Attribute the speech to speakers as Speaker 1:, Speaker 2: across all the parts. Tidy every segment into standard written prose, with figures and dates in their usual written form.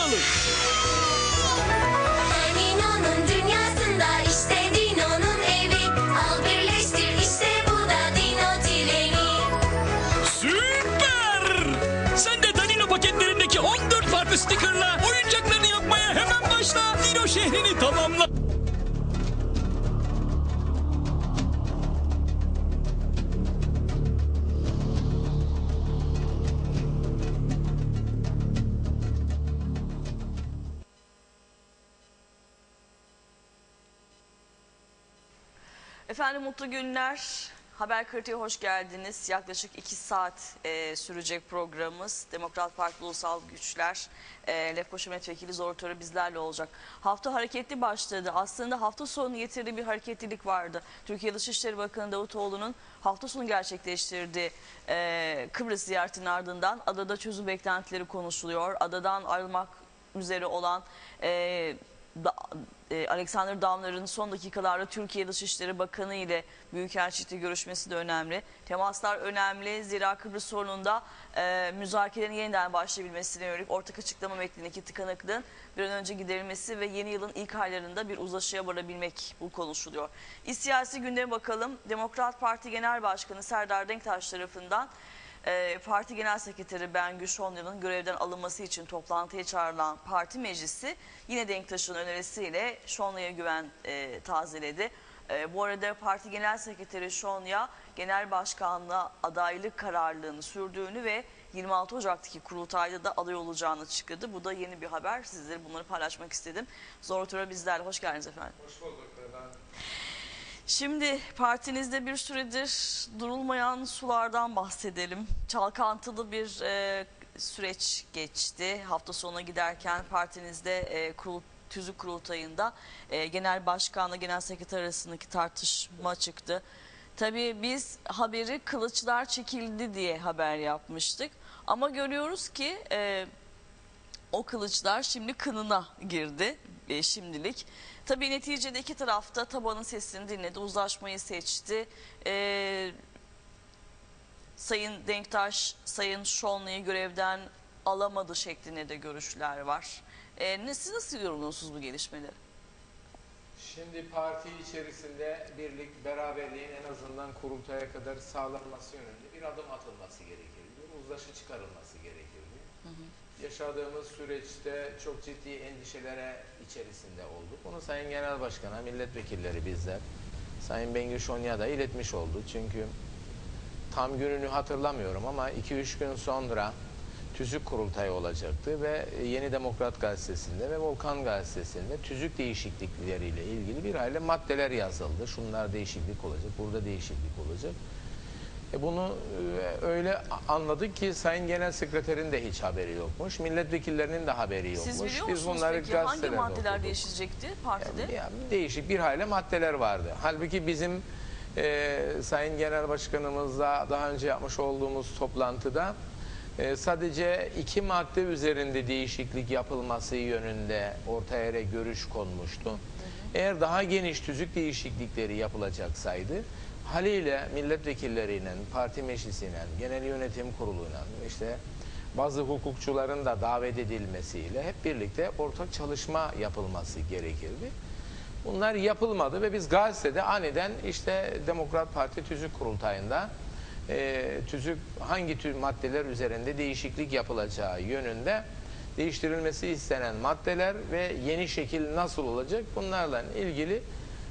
Speaker 1: başlayalım.
Speaker 2: Dino'nun dünyasında işte Dino'nun evi. Al birleştir işte bu da Dino treni.
Speaker 1: Süper! Sen de Danilo paketlerindeki 14 farklı stickerla oyuncaklarını yapmaya hemen başla. Dino şehrini tamamla.
Speaker 3: Efendim mutlu günler. Haber Kritiğe hoş geldiniz. Yaklaşık 2 saat sürecek programımız. Demokrat Parti Ulusal Güçler, Lefkoşa Milletvekili Zor Töre bizlerle olacak. Hafta hareketli başladı. Aslında hafta sonu getirdiği bir hareketlilik vardı. Türkiye Dışişleri Bakanı Davutoğlu'nun hafta sonu gerçekleştirdiği Kıbrıs ziyaretinin ardından adada çözüm beklentileri konuşuluyor. Adadan ayrılmak üzere olan Alexander Damler'ın son dakikalarda Türkiye Dışişleri Bakanı ile Büyükelçilikte görüşmesi de önemli. Temaslar önemli. Zira Kıbrıs sorununda müzakerelerin yeniden başlayabilmesine yönelik ortak açıklama beklenen iki tıkanıklığın bir an önce giderilmesi ve yeni yılın ilk aylarında bir uzlaşıya varabilmek bu konuşuluyor. Siyasi gündeme bakalım. Demokrat Parti Genel Başkanı Serdar Denktaş tarafından Parti Genel Sekreteri Bengü Şonya'nın görevden alınması için toplantıya çağrılan parti meclisi yine Denktaş'ın önerisiyle Şonya'ya güven tazeledi. Bu arada Parti Genel Sekreteri Şonya Genel Başkanlığa adaylık kararlılığını sürdüğünü ve 26 Ocak'taki kurultayda da aday olacağını açıkladı. Bu da yeni bir haber. Sizlere bunları paylaşmak istedim. Zor Töre bizlerle. Hoş geldiniz efendim.
Speaker 4: Hoş bulduk efendim.
Speaker 3: Şimdi partinizde bir süredir durulmayan sulardan bahsedelim. Çalkantılı bir süreç geçti. Hafta sonuna giderken partinizde tüzük kurultayında genel başkanla genel sekreter arasındaki tartışma çıktı. Tabii biz haberi kılıçlar çekildi diye haber yapmıştık. Ama görüyoruz ki o kılıçlar şimdi kınına girdi şimdilik. Tabii neticede iki tarafta tabanın sesini dinledi, uzlaşmayı seçti. Sayın Denktaş, Sayın Şonlu'yu görevden alamadı şeklinde de görüşler var. Siz nasıl yorumluyorsunuz bu gelişmeleri?
Speaker 4: Şimdi parti içerisinde birlik, beraberliğin en azından kurultaya kadar sağlanması yönünde bir adım atılması gerekirdi. Bir uzlaşı çıkarılması gerekirdi. Yaşadığımız süreçte çok ciddi endişelere içerisinde olduk. Bunu Sayın Genel Başkan'a, milletvekilleri bizler, Sayın Bengü Şonya da iletmiş oldu. Çünkü tam gününü hatırlamıyorum ama 2-3 gün sonra tüzük kurultayı olacaktı ve Yeni Demokrat Gazetesi'nde ve Volkan Gazetesi'nde tüzük değişiklikleriyle ilgili bir aile maddeler yazıldı. Şunlar değişiklik olacak, burada değişiklik olacak. Bunu öyle anladık ki Sayın Genel Sekreterin de hiç haberi yokmuş. Milletvekillerinin de haberi yokmuş.
Speaker 3: Siz biliyor
Speaker 4: Biz
Speaker 3: musunuz
Speaker 4: bunları
Speaker 3: peki hangi
Speaker 4: gazetelerde
Speaker 3: maddeler
Speaker 4: okuduk.
Speaker 3: değişecekti partide?
Speaker 4: Yani değişik bir aile maddeler vardı. Halbuki bizim Sayın Genel Başkanımızla daha önce yapmış olduğumuz toplantıda sadece 2 madde üzerinde değişiklik yapılması yönünde ortaya görüş konmuştu. Eğer daha geniş tüzük değişiklikleri yapılacaksaydı haliyle milletvekilleriyle, parti meclisiyle, genel yönetim kuruluyla, işte bazı hukukçuların da davet edilmesiyle hep birlikte ortak çalışma yapılması gerekirdi. Bunlar yapılmadı ve biz gazetede aniden işte Demokrat Parti Tüzük Kurultayı'nda tüzük hangi maddeler üzerinde değişiklik yapılacağı yönünde değiştirilmesi istenen maddeler ve yeni şekil nasıl olacak bunlarla ilgili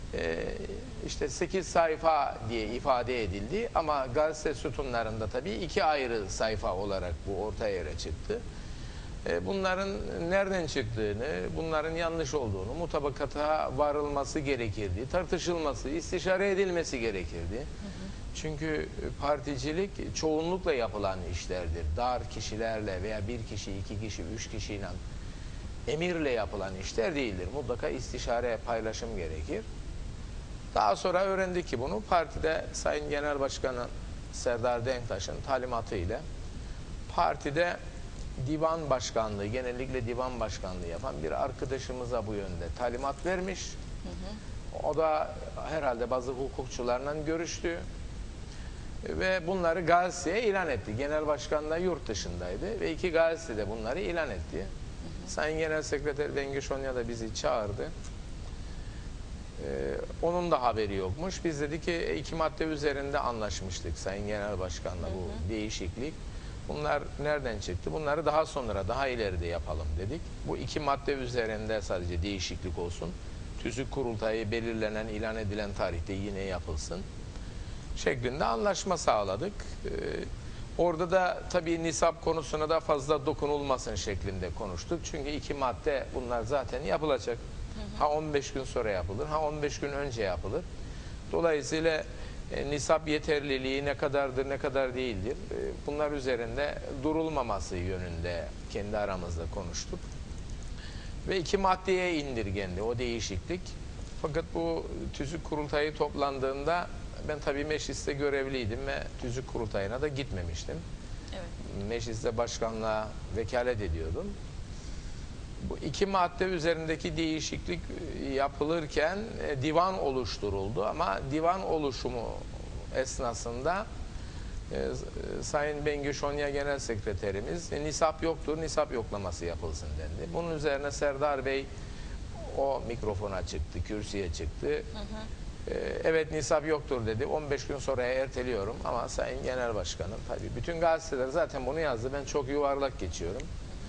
Speaker 4: işte 8 sayfa diye ifade edildi ama gazete sütunlarında tabii 2 ayrı sayfa olarak bu ortaya yere çıktı. Bunların nereden çıktığını, bunların yanlış olduğunu, mutabakata varılması gerekirdi, tartışılması, istişare edilmesi gerekirdi. Çünkü particilik çoğunlukla yapılan işlerdir. Dar kişilerle veya 1 kişi, 2 kişi, 3 kişiyle emirle yapılan işler değildir. Mutlaka istişare, paylaşım gerekir. Daha sonra öğrendik ki bunu partide Sayın Genel Başkanı Serdar Denktaş'ın talimatıyla partide divan başkanlığı, genellikle divan başkanlığı yapan bir arkadaşımıza bu yönde talimat vermiş. O da herhalde bazı hukukçularla görüştü ve bunları gazeteye ilan etti. Genel başkan da yurt dışındaydı ve 2 gazetede bunları ilan etti. Sayın Genel Sekreter Bengü Şonya da bizi çağırdı. Onun da haberi yokmuş. Biz dedik ki 2 madde üzerinde anlaşmıştık Sayın Genel Başkan'la bu değişiklik. Bunlar nereden çıktı? Bunları daha sonra, daha ileride yapalım dedik. Bu 2 madde üzerinde sadece değişiklik olsun. Tüzük kurultayı belirlenen, ilan edilen tarihte yine yapılsın şeklinde anlaşma sağladık. Orada da tabii nisap konusuna da fazla dokunulmasın şeklinde konuştuk. Çünkü 2 madde bunlar zaten yapılacak. Ha 15 gün sonra yapılır, ha 15 gün önce yapılır. Dolayısıyla nisap yeterliliği ne kadardır, ne kadar değildir. Bunlar üzerinde durulmaması yönünde kendi aramızda konuştuk. Ve 2 maddeye indirgendi o değişiklik. Fakat bu tüzük kurultayı toplandığında ben tabii mecliste görevliydim ve tüzük kurultayına da gitmemiştim.
Speaker 3: Evet.
Speaker 4: Mecliste başkanlığa vekalet ediyordum. Bu 2 madde üzerindeki değişiklik yapılırken divan oluşturuldu ama divan oluşumu esnasında Sayın Bengü Şonya Genel Sekreterimiz nisap yoktur, nisap yoklaması yapılsın dendi. Bunun üzerine Serdar Bey o mikrofona çıktı, kürsüye çıktı. Evet nisap yoktur dedi. 15 gün sonraya erteliyorum ama Sayın Genel Başkanım tabii bütün gazeteler zaten bunu yazdı. Ben çok yuvarlak geçiyorum.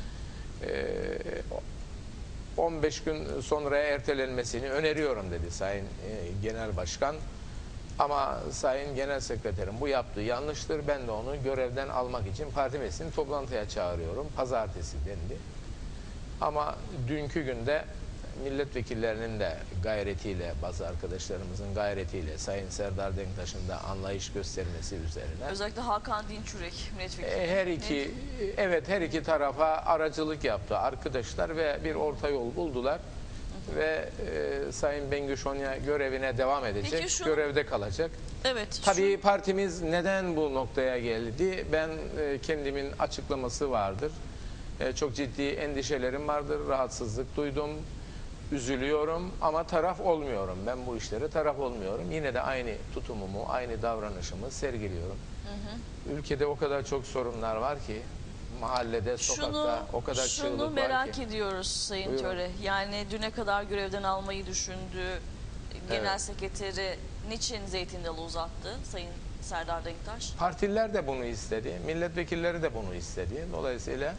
Speaker 4: 15 gün sonraya ertelenmesini öneriyorum dedi Sayın Genel Başkan. Ama Sayın Genel Sekreterim bu yaptığı yanlıştır. Ben de onu görevden almak için parti meclisini toplantıya çağırıyorum. Pazartesi dendi. Ama dünkü günde milletvekillerinin de gayretiyle, bazı arkadaşlarımızın gayretiyle Sayın Serdar Denktaş'ın da anlayış göstermesi üzerine
Speaker 3: Özellikle Hakan Dinçürek milletvekili.
Speaker 4: her iki tarafa aracılık yaptı arkadaşlar ve bir orta yol buldular. Ve Sayın Bengü Şonya görevine devam edecek, görevde kalacak.
Speaker 3: Evet.
Speaker 4: Tabii partimiz neden bu noktaya geldi? Ben kendimin açıklaması vardır. Çok ciddi endişelerim vardır, rahatsızlık duydum. Üzülüyorum ama taraf olmuyorum. Ben bu işlere taraf olmuyorum. Yine de aynı tutumumu, aynı davranışımı sergiliyorum. Ülkede o kadar çok sorunlar var ki, mahallede, sokakta o kadar çığlık var ki.
Speaker 3: Şunu merak ediyoruz Sayın
Speaker 4: Buyurun.
Speaker 3: Töre. Yani düne kadar görevden almayı düşündü. Genel sekreteri niçin Zeytin Dalı uzattı Sayın Serdar Denktaş?
Speaker 4: Partililer de bunu istedi, milletvekilleri de bunu istedi. Dolayısıyla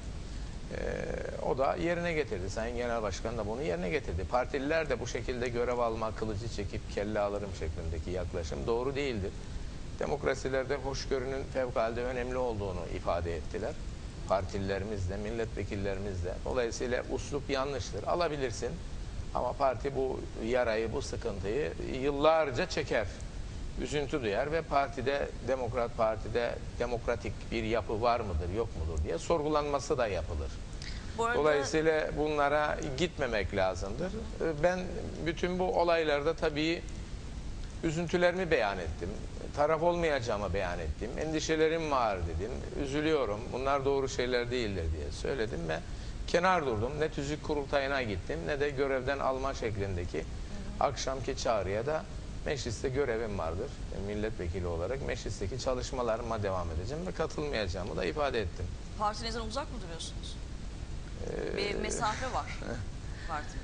Speaker 4: o da yerine getirdi. Sayın Genel Başkan da bunu yerine getirdi. Partililer de bu şekilde görev alma, kılıcı çekip kelle alırım şeklindeki yaklaşım doğru değildir. Demokrasilerde hoşgörünün fevkalade önemli olduğunu ifade ettiler. Partililerimiz de, milletvekillerimiz de. Dolayısıyla uslup yanlıştır. Alabilirsin ama parti bu yarayı, bu sıkıntıyı yıllarca çeker. Üzüntü duyar ve partide, Demokrat Parti'de demokratik bir yapı var mıdır, yok mudur diye sorgulanması da yapılır.
Speaker 3: Bu arada,
Speaker 4: Dolayısıyla bunlara gitmemek lazımdır. Ben bütün bu olaylarda tabii üzüntülerimi beyan ettim. Taraf olmayacağımı beyan ettim. Endişelerim var dedim. Üzülüyorum. Bunlar doğru şeyler değildir diye söyledim ve kenar durdum. Ne tüzük kurultayına gittim ne de görevden alma şeklindeki akşamki çağrıya da mecliste görevim vardır. Milletvekili olarak meclisteki çalışmalarıma devam edeceğim ve katılmayacağımı da ifade ettim.
Speaker 3: partinizden uzak mı duruyorsunuz? Bir mesafe var partinin.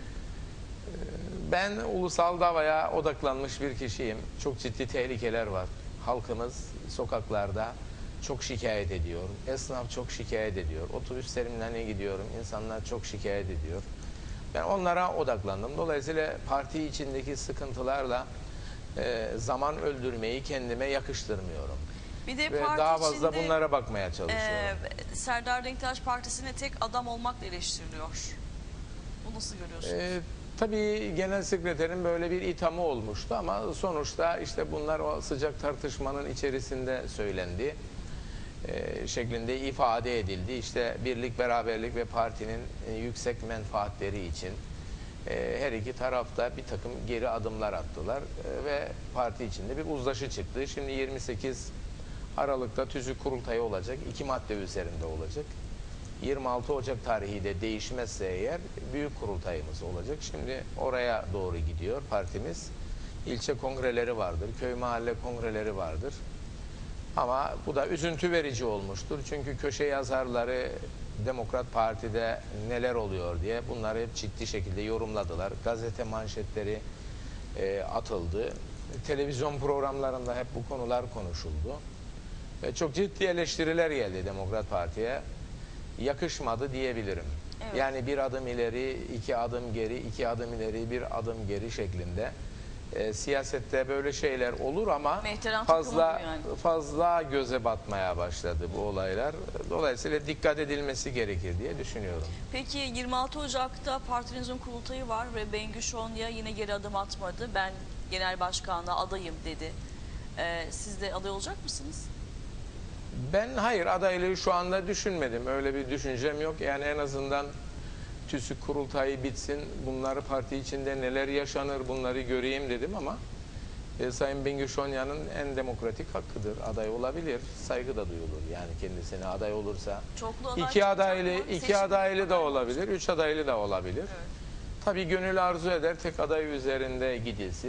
Speaker 4: Ben ulusal davaya odaklanmış bir kişiyim. Çok ciddi tehlikeler var. Halkımız sokaklarda çok şikayet ediyor. Esnaf çok şikayet ediyor. Otobüs terminaline gidiyorum. İnsanlar çok şikayet ediyor. Ben onlara odaklandım. Dolayısıyla parti içindeki sıkıntılarla zaman öldürmeyi kendime yakıştırmıyorum.
Speaker 3: Bir de
Speaker 4: Ve
Speaker 3: parti
Speaker 4: daha fazla
Speaker 3: içinde,
Speaker 4: bunlara bakmaya çalışıyorum.
Speaker 3: Serdar Denktaş partisine tek adam olmakla eleştiriliyor. Bu nasıl görüyorsunuz?
Speaker 4: Tabii genel sekreterin böyle bir ithamı olmuştu ama sonuçta işte bunlar o sıcak tartışmanın içerisinde söylendi. Şeklinde ifade edildi. İşte birlik, beraberlik ve partinin yüksek menfaatleri için her iki tarafta bir takım geri adımlar attılar ve parti içinde bir uzlaşı çıktı. Şimdi 28 Aralık'ta tüzük kurultayı olacak. 2 madde üzerinde olacak. 26 Ocak tarihi de değişmezse eğer büyük kurultayımız olacak. Şimdi oraya doğru gidiyor partimiz. İlçe kongreleri vardır, köy mahalle kongreleri vardır. Ama bu da üzüntü verici olmuştur. Çünkü köşe yazarları Demokrat Parti'de neler oluyor diye bunları hep ciddi şekilde yorumladılar. Gazete manşetleri atıldı. Televizyon programlarında hep bu konular konuşuldu. Ve çok ciddi eleştiriler geldi Demokrat Parti'ye. Yakışmadı diyebilirim.
Speaker 3: Evet.
Speaker 4: Yani bir adım ileri, iki adım geri, iki adım ileri, bir adım geri şeklinde. Siyasette böyle şeyler olur ama
Speaker 3: Mehteran
Speaker 4: fazla
Speaker 3: takımı bu yani.
Speaker 4: fazla göze batmaya başladı bu olaylar. Dolayısıyla dikkat edilmesi gerekir diye düşünüyorum.
Speaker 3: Peki 26 Ocak'ta partinizin kurultayı var ve Bengü Şonya yine geri adım atmadı. Ben genel başkanlığa adayım dedi. Siz de aday olacak mısınız?
Speaker 4: Ben hayır, adaylığı şu anda düşünmedim. Öyle bir düşüncem yok. Yani en azından TÜSİ kurultayı bitsin. Bunları parti içinde neler yaşanır bunları göreyim dedim ama Sayın Bengü Şonya'nın en demokratik hakkıdır. Aday olabilir. Saygı da duyulur. Yani kendisine aday olursa.
Speaker 3: Çoklu aday
Speaker 4: İki
Speaker 3: çıkacak
Speaker 4: adaylı,
Speaker 3: mı?
Speaker 4: iki
Speaker 3: Seçim
Speaker 4: adaylı da
Speaker 3: aday
Speaker 4: olabilir. Üç adaylı da olabilir.
Speaker 3: Evet.
Speaker 4: Tabii gönül arzu eder tek aday üzerinde gidilsin.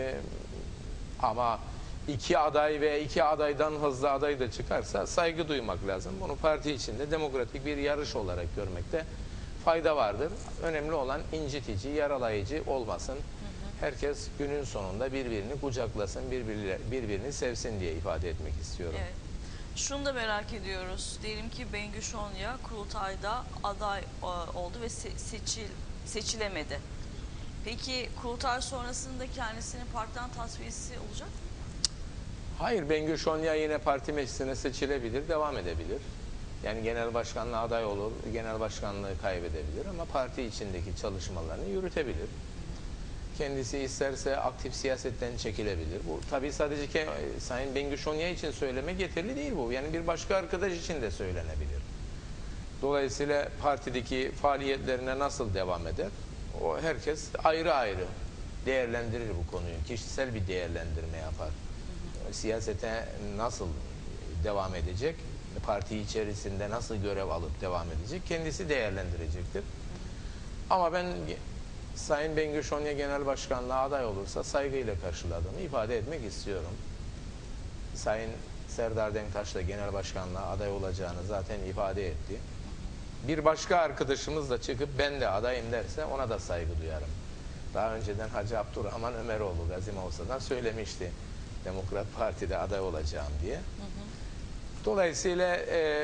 Speaker 4: Ama iki aday ve iki adaydan hızlı aday da çıkarsa saygı duymak lazım. Bunu parti içinde demokratik bir yarış olarak görmekte fayda vardır. Önemli olan incitici, yaralayıcı olmasın. Herkes günün sonunda birbirini kucaklasın, birbirini sevsin diye ifade etmek istiyorum.
Speaker 3: Evet. Şunu da merak ediyoruz. Diyelim ki Bengü Şonya kurultayda aday oldu ve seçilemedi. Peki kurultay sonrasında kendisinin partiden tasfiyesi olacak mı?
Speaker 4: Hayır, Bengü Şonya yine parti meclisine seçilebilir, devam edebilir. Yani genel başkanlığa aday olur, genel başkanlığı kaybedebilir ama parti içindeki çalışmalarını yürütebilir. Kendisi isterse aktif siyasetten çekilebilir. Bu tabii sadece Sayın Bengü Şonya için söylemek yeterli değil bu. Yani bir başka arkadaş için de söylenebilir. Dolayısıyla partideki faaliyetlerine nasıl devam eder? O herkes ayrı ayrı değerlendirir bu konuyu. Kişisel bir değerlendirme yapar. Siyasete nasıl devam edecek? Parti içerisinde nasıl görev alıp devam edecek? Kendisi değerlendirecektir. Ama ben Sayın Bengü Şonya Genel Başkanlığa aday olursa saygıyla karşıladığımı ifade etmek istiyorum. Sayın Serdar Denktaş da Genel Başkanlığa aday olacağını zaten ifade etti. Bir başka arkadaşımız da çıkıp ben de adayım derse ona da saygı duyarım. Daha önceden Hacı Abdurrahman Ömeroğlu Gazimavsa'dan söylemişti. Demokrat Parti'de aday olacağım diye. Dolayısıyla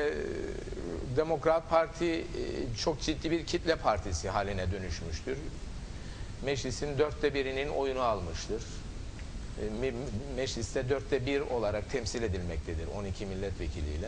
Speaker 4: Demokrat Parti çok ciddi bir kitle partisi haline dönüşmüştür. Meclisin 1/4'inin oyunu almıştır. Mecliste 1/4 olarak temsil edilmektedir 12 milletvekiliyle.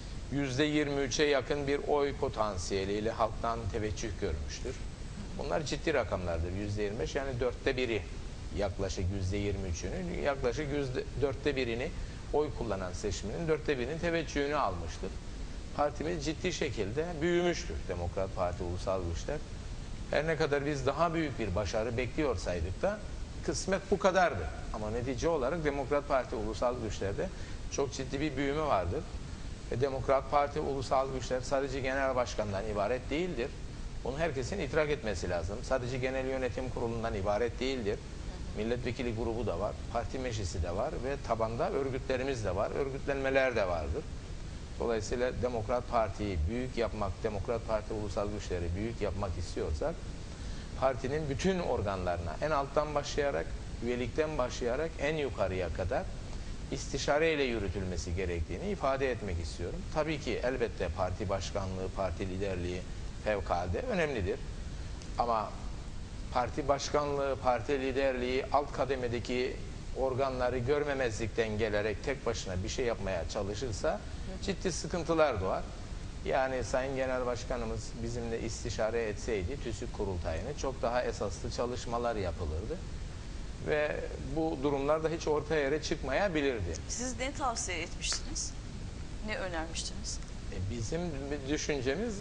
Speaker 4: %23'e yakın bir oy potansiyeliyle halktan teveccüh görmüştür. Bunlar ciddi rakamlardır. %25 yani 1/4'i yaklaşık %23'ünü, yaklaşık %1/4'ini oy kullanan seçmenin 1/4'inin teveccühünü almıştır. Partimiz ciddi şekilde büyümüştür. Demokrat Parti Ulusal Güçler. Her ne kadar biz daha büyük bir başarı bekliyorsaydık da kısmet bu kadardı. Ama netice olarak Demokrat Parti Ulusal Güçler'de çok ciddi bir büyüme vardır. Demokrat Parti Ulusal Güçler sadece genel başkandan ibaret değildir. Bunu herkesin idrak etmesi lazım. Sadece genel yönetim kurulundan ibaret değildir. Milletvekili grubu da var, parti meclisi de var ve tabanda örgütlerimiz de var, örgütlenmeler de vardır. Dolayısıyla Demokrat Parti'yi büyük yapmak, Demokrat Parti Ulusal Güçleri büyük yapmak istiyorsak partinin bütün organlarına en alttan başlayarak, üyelikten başlayarak en yukarıya kadar istişareyle yürütülmesi gerektiğini ifade etmek istiyorum. Tabii ki elbette parti başkanlığı, parti liderliği fevkalade önemlidir. Ama parti başkanlığı, parti liderliği alt kademedeki organları görmemezlikten gelerek tek başına bir şey yapmaya çalışırsa ciddi sıkıntılar doğar. Yani Sayın Genel Başkanımız bizimle istişare etseydi TÜSİ kurultayını çok daha esaslı çalışmalar yapılırdı. Ve bu durumlar da hiç ortaya yere çıkmayabilirdi.
Speaker 3: Siz ne tavsiye etmiştiniz? Ne önermiştiniz?
Speaker 4: Bizim düşüncemiz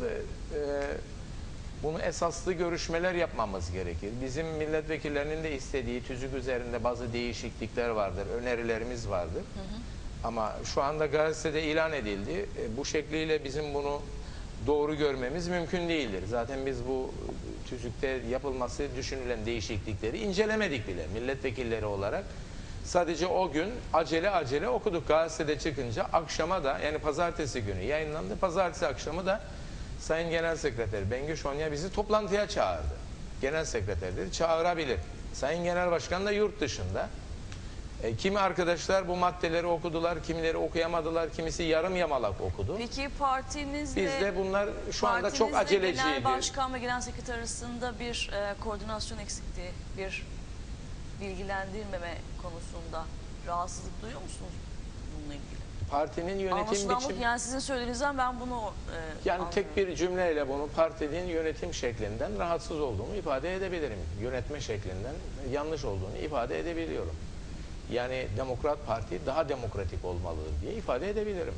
Speaker 4: bunu esaslı görüşmeler yapmamız gerekir. Bizim milletvekillerinin de istediği tüzük üzerinde bazı değişiklikler vardır, önerilerimiz vardır. Ama şu anda gazetede ilan edildi. Bu şekliyle bizim bunu doğru görmemiz mümkün değildir. Zaten biz bu tüzükte yapılması düşünülen değişiklikleri incelemedik bile milletvekilleri olarak. Sadece o gün acele okuduk gazetede çıkınca akşama da yani pazartesi günü yayınlandı. Pazartesi akşamı da Sayın Genel Sekreter Bengü Şonya bizi toplantıya çağırdı. Genel Sekreter dedi çağırabilir. Sayın Genel Başkan da yurt dışında. Kimi arkadaşlar bu maddeleri okudular, kimileri okuyamadılar, kimisi yarım yamalak okudu.
Speaker 3: Peki partinizle...
Speaker 4: Biz de bunlar şu anda çok
Speaker 3: partinizle
Speaker 4: aceleciydi.
Speaker 3: Genel Başkan ve Genel Sekreter arasında bir koordinasyon eksikliği, bir bilgilendirmeme konusunda rahatsızlık duyuyor musunuz bununla ilgili?
Speaker 4: Partinin yönetim
Speaker 3: Anlaşılan bu,
Speaker 4: biçimi...
Speaker 3: yani sizin söylediğinizden ben bunu
Speaker 4: Yani tek bir cümleyle bunu partinin yönetim şeklinden rahatsız olduğumu ifade edebilirim. Yönetme şeklinden yanlış olduğunu ifade edebiliyorum. Yani Demokrat Parti daha demokratik olmalıdır diye ifade edebilirim.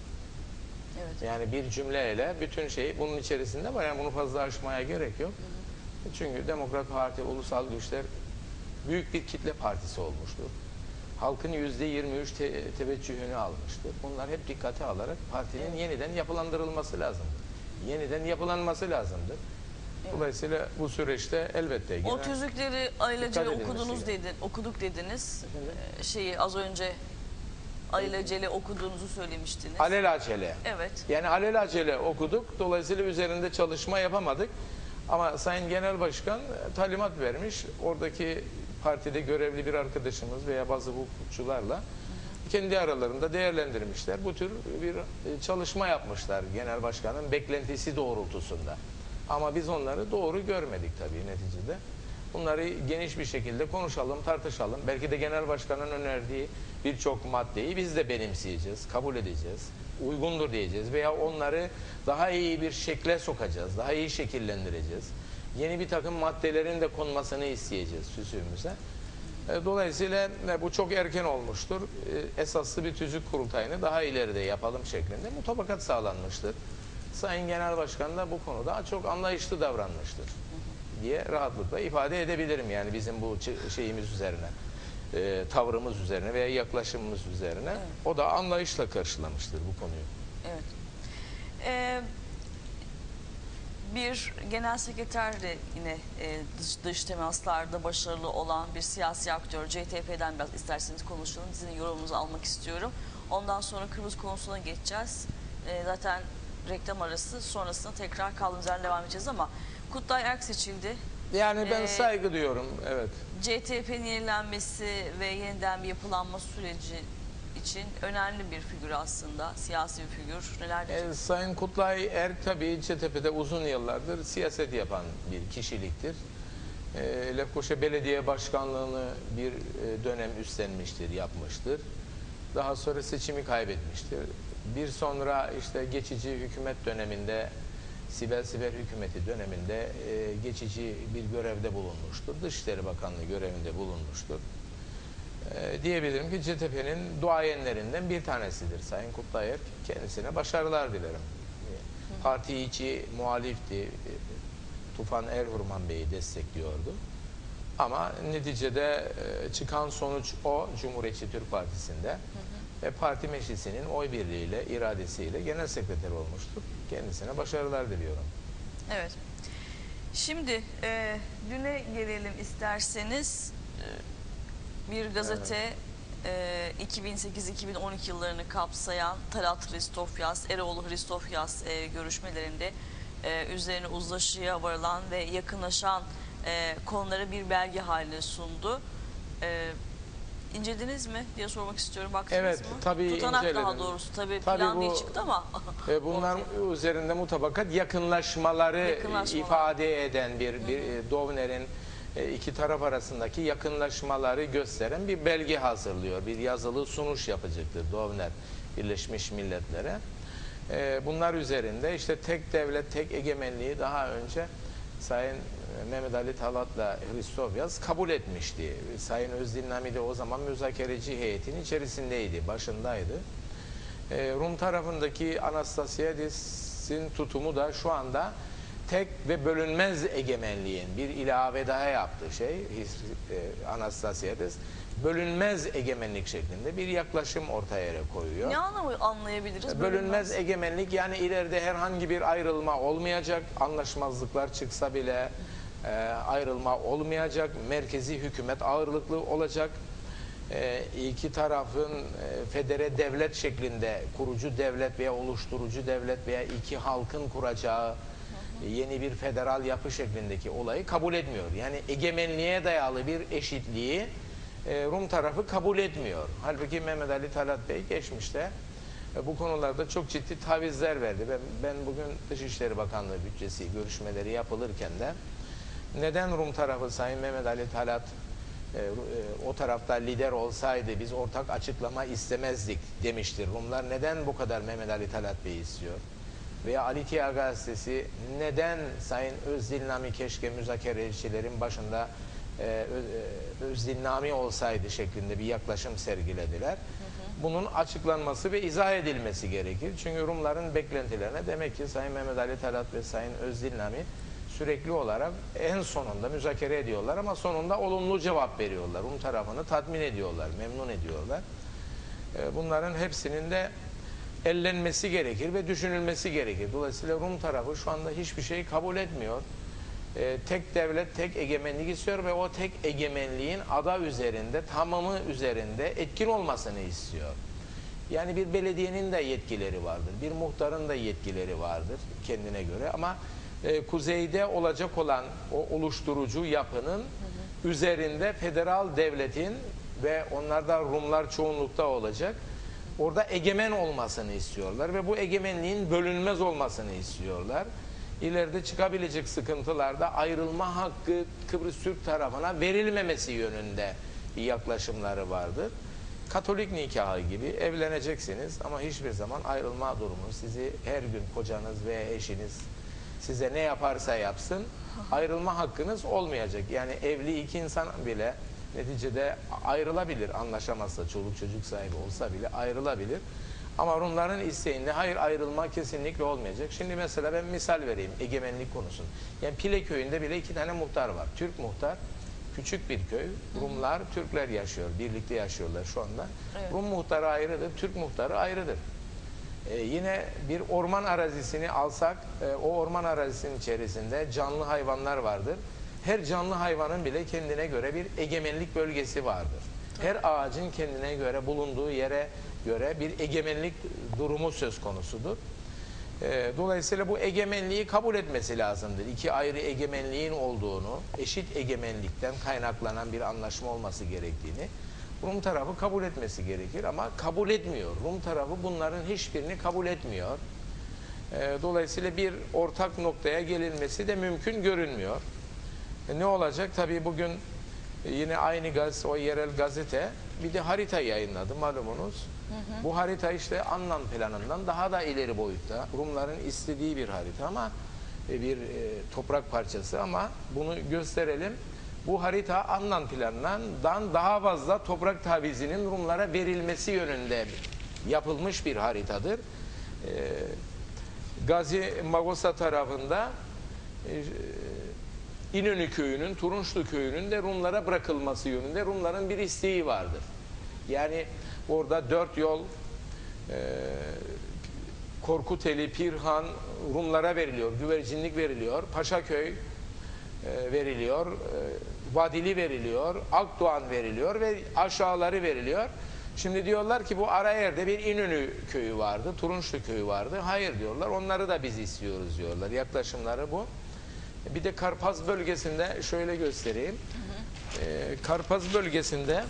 Speaker 3: Evet.
Speaker 4: Yani bir cümleyle bütün şey bunun içerisinde var. Yani bunu fazla aşmaya gerek yok. Çünkü Demokrat Parti ulusal güçler büyük bir kitle partisi olmuştur. Halkın %23 teveccühünü almıştır. Bunlar hep dikkate alarak partinin yeniden yapılandırılması lazımdır. Yeniden yapılanması lazımdır. Dolayısıyla bu süreçte elbette yine
Speaker 3: O tüzükleri ailece
Speaker 4: dikkat
Speaker 3: okudunuz
Speaker 4: edilmesi
Speaker 3: okuduk dediniz. Şeyi az önce ailece okuduğunuzu söylemiştiniz.
Speaker 4: alelacele.
Speaker 3: Evet.
Speaker 4: Yani alelacele okuduk. Dolayısıyla üzerinde çalışma yapamadık. Ama Sayın Genel Başkan talimat vermiş. Oradaki partide görevli bir arkadaşımız veya bazı hukukçularla kendi aralarında değerlendirmişler. Bu tür bir çalışma yapmışlar Genel Başkan'ın beklentisi doğrultusunda. Ama biz onları doğru görmedik tabii neticede. Bunları geniş bir şekilde konuşalım, tartışalım. Belki de Genel Başkan'ın önerdiği birçok maddeyi biz de benimseyeceğiz, kabul edeceğiz, uygundur diyeceğiz veya onları daha iyi bir şekle sokacağız, daha iyi şekillendireceğiz. Yeni bir takım maddelerin de konmasını isteyeceğiz tüzüğümüze. Dolayısıyla bu çok erken olmuştur. Esaslı bir tüzük kurultayını daha ileride yapalım şeklinde mutabakat sağlanmıştır. Sayın Genel Başkan da bu konuda çok anlayışlı davranmıştır diye rahatlıkla ifade edebilirim yani bizim bu şeyimiz üzerine, tavrımız üzerine veya yaklaşımımız üzerine. Evet. O da anlayışla karşılamıştır bu konuyu.
Speaker 3: Evet. Bir genel sekreter de yine dış temaslarda başarılı olan bir siyasi aktör. CTP'den biraz isterseniz konuşalım. Sizin yorumunuzu almak istiyorum. Ondan sonra Kıbrıs konusuna geçeceğiz. Zaten reklam arası sonrasında tekrar kaldığımız yerden devam edeceğiz ama Kutlay Erk seçildi.
Speaker 4: Yani ben saygı duyuyorum, evet.
Speaker 3: CTP'nin yenilenmesi ve yeniden bir yapılanma süreci için önemli bir figür aslında, siyasi bir figür. Neler diyeceksiniz?
Speaker 4: Sayın Kutlay Erk tabii CTP'de uzun yıllardır siyaset yapan bir kişiliktir. Lefkoşa Belediye Başkanlığı'nı bir dönem üstlenmiştir, yapmıştır. Daha sonra seçimi kaybetmiştir. Bir sonra işte geçici hükümet döneminde, Sibel hükümeti döneminde geçici bir görevde bulunmuştur. Dışişleri Bakanlığı görevinde bulunmuştur. Diyebilirim ki CTP'nin duayenlerinden bir tanesidir Sayın Kutlay Erk. Kendisine başarılar dilerim. Parti içi muhalifti. Tufan Erhurman Bey'i destekliyordu. Ama neticede çıkan sonuç o Cumhuriyetçi Türk Partisi'nde. Ve parti meclisinin oy birliğiyle, iradesiyle genel sekreter olmuştur. Kendisine başarılar diliyorum.
Speaker 3: Evet. Şimdi düne gelelim isterseniz. Bir gazete 2008-2012 yıllarını kapsayan Talat Hristofyas, Eroğlu Hristofyas görüşmelerinde üzerine uzlaşıya varılan ve yakınlaşan konuları bir belge haline sundu. İncelediniz mi diye sormak istiyorum. Baktınız
Speaker 4: evet,
Speaker 3: mı?
Speaker 4: tabii
Speaker 3: Tutanak
Speaker 4: inceledim.
Speaker 3: daha doğrusu. Tabii plan diye çıktı ama.
Speaker 4: Bunlar üzerinde mutabakat yakınlaşmaları ifade eden bir Dovner'in iki taraf arasındaki yakınlaşmaları gösteren bir belge hazırlıyor. Bir yazılı sunuş yapacaktır Dovner Birleşmiş Milletler'e. Bunlar üzerinde işte tek devlet, tek egemenliği daha önce Sayın Mehmet Ali Talat'la Hristofyas kabul etmişti. Sayın Özdinlami de o zaman müzakereci heyetin içerisindeydi, başındaydı. Rum tarafındaki Anastasiadis'in tutumu da şu anda tek ve bölünmez egemenliğin bir ilave daha yaptığı şey Anastasiadis bölünmez egemenlik şeklinde bir yaklaşım ortaya koyuyor.
Speaker 3: Ne anlamı anlayabiliriz?
Speaker 4: Bölünmez egemenlik yani ileride herhangi bir ayrılma olmayacak, anlaşmazlıklar çıksa bile ayrılma olmayacak, merkezi hükümet ağırlıklı olacak. iki tarafın federe devlet şeklinde kurucu devlet veya oluşturucu devlet veya iki halkın kuracağı yeni bir federal yapı şeklindeki olayı kabul etmiyor. Yani egemenliğe dayalı bir eşitliği Rum tarafı kabul etmiyor. Halbuki Mehmet Ali Talat Bey geçmişte bu konularda çok ciddi tavizler verdi. Ben bugün Dışişleri Bakanlığı bütçesi görüşmeleri yapılırken de neden Rum tarafı Sayın Mehmet Ali Talat o tarafta lider olsaydı biz ortak açıklama istemezdik demiştir. Rumlar neden bu kadar Mehmet Ali Talat Bey istiyor? Veya Ali Tia gazetesi neden Sayın Özdilnami keşke müzakerecilerin başında Özdilnami olsaydı şeklinde bir yaklaşım sergilediler. Bunun açıklanması ve izah edilmesi gerekir. Çünkü Rumların beklentilerine demek ki Sayın Mehmet Ali Talat ve Sayın Özdilnami sürekli olarak en sonunda müzakere ediyorlar ama sonunda olumlu cevap veriyorlar. Rum tarafını tatmin ediyorlar, memnun ediyorlar. Bunların hepsinin de ellenmesi gerekir ve düşünülmesi gerekir. Dolayısıyla Rum tarafı şu anda hiçbir şeyi kabul etmiyor. Tek devlet, tek egemenlik istiyor ve o tek egemenliğin ada üzerinde, tamamı üzerinde etkin olmasını istiyor. Yani bir belediyenin de yetkileri vardır, bir muhtarın da yetkileri vardır kendine göre ama kuzeyde olacak olan o oluşturucu yapının üzerinde federal devletin ve onlarda Rumlar çoğunlukta olacak, orada egemen olmasını istiyorlar ve bu egemenliğin bölünmez olmasını istiyorlar. İleride çıkabilecek sıkıntılarda ayrılma hakkı Kıbrıs Türk tarafına verilmemesi yönünde bir yaklaşımları vardır. Katolik nikahı gibi evleneceksiniz ama hiçbir zaman ayrılma durumu sizi her gün kocanız veya eşiniz size ne yaparsa yapsın ayrılma hakkınız olmayacak. Yani evli iki insan bile neticede ayrılabilir, anlaşamazsa, çoluk çocuk sahibi olsa bile ayrılabilir. Ama Rumların isteğinde hayır ayrılma kesinlikle olmayacak. Şimdi mesela ben misal vereyim egemenlik konusunda. Yani Pile köyünde bile 2 tane muhtar var. Türk muhtar, küçük bir köy. Rumlar, Türkler yaşıyor. Birlikte yaşıyorlar şu anda. Evet. Rum muhtarı ayrıdır, Türk muhtarı ayrıdır. Yine bir orman arazisini alsak, o orman arazisinin içerisinde canlı hayvanlar vardır. Her canlı hayvanın bile kendine göre bir egemenlik bölgesi vardır. Her ağacın kendine göre bulunduğu yere göre bir egemenlik durumu söz konusudur. Dolayısıyla bu egemenliği kabul etmesi lazımdır. İki ayrı egemenliğin olduğunu, eşit egemenlikten kaynaklanan bir anlaşma olması gerektiğini Rum tarafı kabul etmesi gerekir ama kabul etmiyor. Rum tarafı bunların hiçbirini kabul etmiyor. Dolayısıyla bir ortak noktaya gelinmesi de mümkün görünmüyor. Ne olacak? Tabii bugün yine aynı gazete, o yerel gazete bir de harita yayınladı malumunuz. Bu harita işte Annan planından daha da ileri boyutta. Rumların istediği bir harita ama bir toprak parçası ama bunu gösterelim. Bu harita Annan planından daha fazla toprak tavizinin Rumlara verilmesi yönünde yapılmış bir haritadır. Gazi Magosa tarafında İnönü köyünün, Turunçlu köyünün de Rumlara bırakılması yönünde Rumların bir isteği vardır. Yani orada 4 yol Korkuteli, Pirhan Rumlara veriliyor, güvercinlik veriliyor, Paşaköy veriliyor, Vadili veriliyor, Akdoğan veriliyor ve aşağıları veriliyor. Şimdi diyorlar ki bu ara yerde bir İnönü köyü vardı, Turunçlu köyü vardı. Hayır diyorlar, onları da biz istiyoruz diyorlar. Yaklaşımları bu. Bir de Karpaz bölgesinde şöyle göstereyim. Karpaz bölgesinde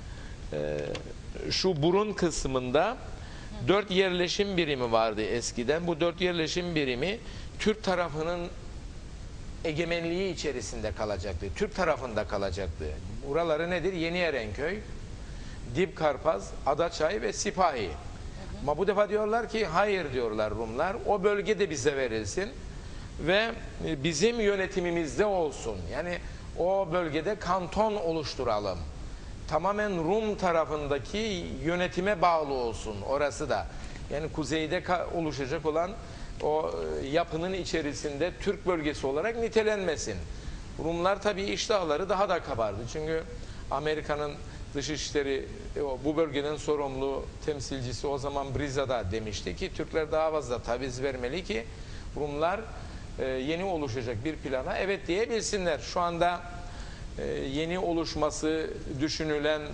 Speaker 4: şu burun kısmında 4 yerleşim birimi vardı eskiden. Bu 4 yerleşim birimi Türk tarafının egemenliği içerisinde kalacaktı. Türk tarafında kalacaktı. Buraları nedir? Yeni Erenköy, Dip Karpaz, Adaçay ve Sipahi. Ama bu defa diyorlar ki hayır diyorlar Rumlar. O bölge de bize verilsin ve bizim yönetimimizde olsun. Yani o bölgede kanton oluşturalım. Tamamen Rum tarafındaki yönetime bağlı olsun orası da. Yani kuzeyde oluşacak olan o yapının içerisinde Türk bölgesi olarak nitelenmesin. Rumlar tabii iştahları daha da kabardı. Çünkü Amerika'nın Dışişleri bu bölgenin sorumlu temsilcisi o zaman Briza'da demişti ki Türkler daha fazla taviz vermeli ki Rumlar yeni oluşacak bir plana evet diyebilsinler. Şu anda yeni oluşması düşünülen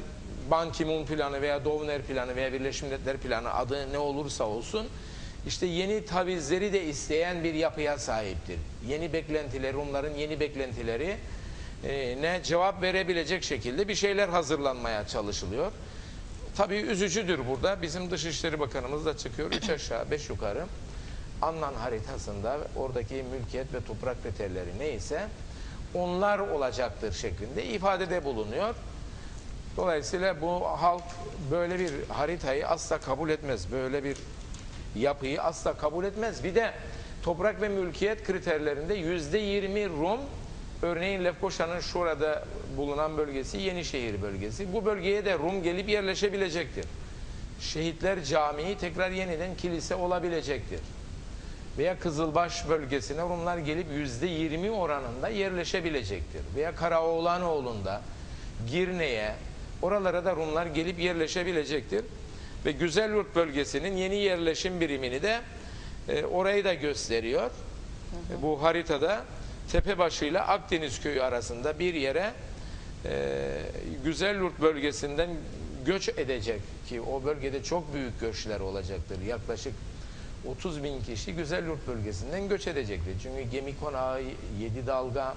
Speaker 4: Ban Ki-moon planı veya Dovner planı veya Birleşmiş Milletler planı, adı ne olursa olsun, işte yeni tavizleri de isteyen bir yapıya sahiptir. Yeni beklentileri, Rumların yeni beklentileri ne cevap verebilecek şekilde bir şeyler hazırlanmaya çalışılıyor. Tabii üzücüdür burada. Bizim Dışişleri Bakanımız da çıkıyor 3 aşağı 5 yukarı. Annan haritasında oradaki mülkiyet ve toprak kriterleri neyse onlar olacaktır şeklinde ifadede bulunuyor. Dolayısıyla bu halk böyle bir haritayı asla kabul etmez. Böyle bir yapıyı asla kabul etmez. Bir de toprak ve mülkiyet kriterlerinde %20 Rum, örneğin Lefkoşa'nın şurada bulunan bölgesi Yenişehir bölgesi. Bu bölgeye de Rum gelip yerleşebilecektir. Şehitler Camii tekrar yeniden kilise olabilecektir. Veya Kızılbaş bölgesine Rumlar gelip %20 oranında yerleşebilecektir. Veya Karaoğlanoğlu'nda, Girne'ye, oralara da Rumlar gelip yerleşebilecektir. Ve Güzelyurt bölgesinin yeni yerleşim birimini de orayı da gösteriyor. Bu haritada Tepebaşı ile Akdeniz Köyü arasında bir yere Güzelyurt bölgesinden göç edecek ki o bölgede çok büyük göçler olacaktır. Yaklaşık 30 bin kişi Güzelyurt bölgesinden göç edecektir. Çünkü Gemi Konağı, Yedidalga,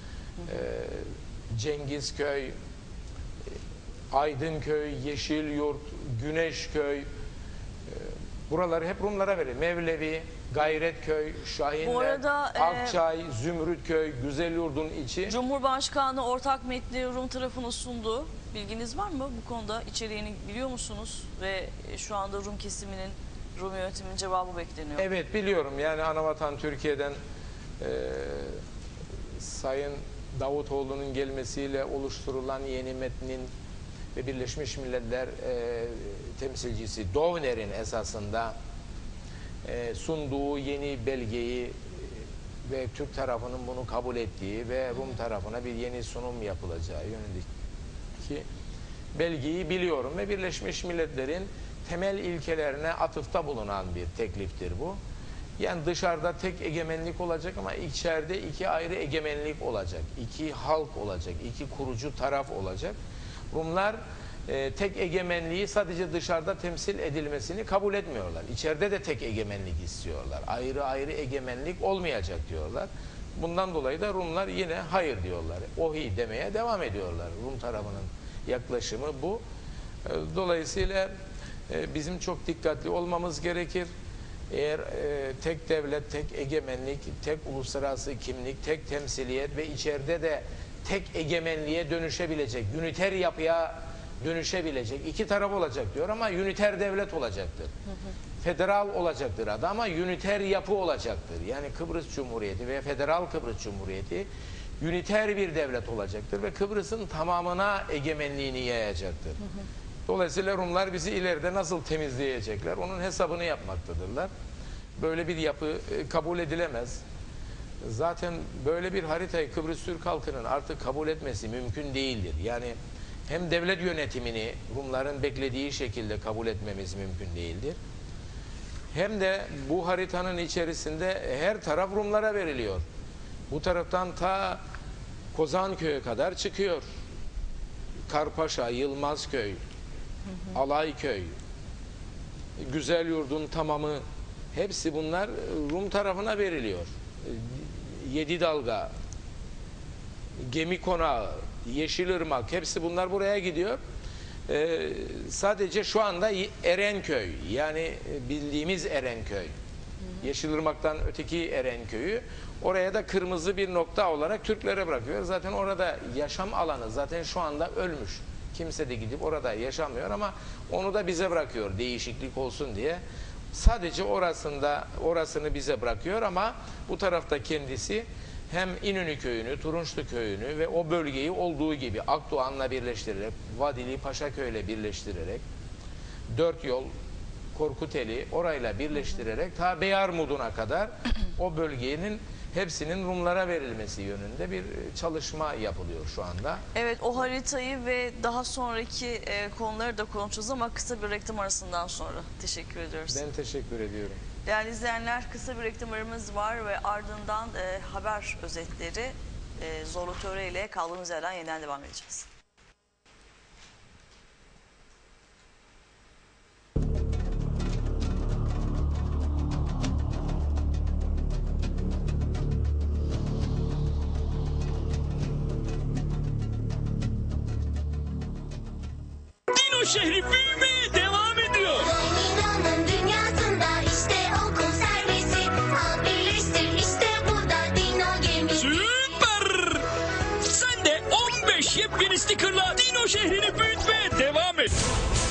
Speaker 4: Cengizköy, Aydınköy, Yeşilyurt, Güneşköy, buraları hep Rumlara verir. Mevlevi, Gayretköy, Şahinler, Akçay, Zümrütköy, Güzelyurt'un içi.
Speaker 3: Cumhurbaşkanı ortak metni Rum tarafına sundu. Bilginiz var mı bu konuda? İçeriğini biliyor musunuz? Ve şu anda Rum kesiminin, Rum yönetiminin cevabı bekleniyor.
Speaker 4: Evet biliyorum. Yani Anavatan Türkiye'den Sayın Davutoğlu'nun gelmesiyle oluşturulan yeni metnin ve Birleşmiş Milletler temsilcisi Dovner'in esasında sunduğu yeni belgeyi ve Türk tarafının bunu kabul ettiği ve Rum tarafına bir yeni sunum yapılacağı yönelik belgeyi biliyorum ve Birleşmiş Milletler'in temel ilkelerine atıfta bulunan bir tekliftir bu. Yani dışarıda tek egemenlik olacak ama içeride iki ayrı egemenlik olacak. İki halk olacak, iki kurucu taraf olacak. Rumlar tek egemenliği sadece dışarıda temsil edilmesini kabul etmiyorlar. İçeride de tek egemenlik istiyorlar. Ayrı ayrı egemenlik olmayacak diyorlar. Bundan dolayı da Rumlar yine hayır diyorlar. Ohi demeye devam ediyorlar. Rum tarafının yaklaşımı bu. Dolayısıyla bizim çok dikkatli olmamız gerekir. Eğer tek devlet, tek egemenlik, tek uluslararası kimlik, tek temsiliyet ve içeride de tek egemenliğe dönüşebilecek, üniter yapıya dönüşebilecek iki taraf olacak diyor ama üniter devlet olacaktır. Federal olacaktır adı ama üniter yapı olacaktır. Yani Kıbrıs Cumhuriyeti veya Federal Kıbrıs Cumhuriyeti üniter bir devlet olacaktır ve Kıbrıs'ın tamamına egemenliğini yayacaktır. Dolayısıyla Rumlar bizi ileride nasıl temizleyecekler onun hesabını yapmaktadırlar. Böyle bir yapı kabul edilemez. Zaten böyle bir haritayı Kıbrıs Türk halkının artık kabul etmesi mümkün değildir. Yani hem devlet yönetimini Rumların beklediği şekilde kabul etmemiz mümkün değildir. Hem de bu haritanın içerisinde her taraf Rumlara veriliyor. Bu taraftan ta Kozanköy'e kadar çıkıyor. Karpaşa, Yılmazköy, Alayköy, Güzelyurt'un tamamı hepsi bunlar Rum tarafına veriliyor. Yedidalga, Gemi Konağı, Yeşilırmak hepsi bunlar buraya gidiyor. Sadece şu anda Erenköy yani bildiğimiz Erenköy. Yeşilırmak'tan öteki Erenköy'ü oraya da kırmızı bir nokta olarak Türklere bırakıyor. Zaten orada yaşam alanı zaten şu anda ölmüş. Kimse de gidip orada yaşamıyor ama onu da bize bırakıyor değişiklik olsun diye. Sadece orasını bize bırakıyor ama bu tarafta kendisi hem İnönü Köyü'nü, Turunçlu Köyü'nü ve o bölgeyi olduğu gibi Akdoğan'la birleştirerek, Vadili Paşaköy'le birleştirerek, Dört Yol, Korkuteli orayla birleştirerek ta Beyarmudun'a kadar o bölgenin hepsinin Rumlara verilmesi yönünde bir çalışma yapılıyor şu anda.
Speaker 3: Evet o haritayı ve daha sonraki konuları da konuşacağız ama kısa bir reklam arasından sonra. Teşekkür ediyoruz.
Speaker 4: Ben teşekkür ediyorum.
Speaker 3: Değerli izleyenler kısa bir reklam aramız var ve ardından haber özetleri Zorlu Töre ile kaldığımız yerden yeniden devam edeceğiz.
Speaker 1: şehri büyümeye devam ediyor.
Speaker 2: Dino'nun dünyasında işte okul servisi. Al birleştir işte burada Dino gemisi.
Speaker 1: Süper! Sen de 15 yepyeni stickerla Dino şehrini büyütmeye devam et.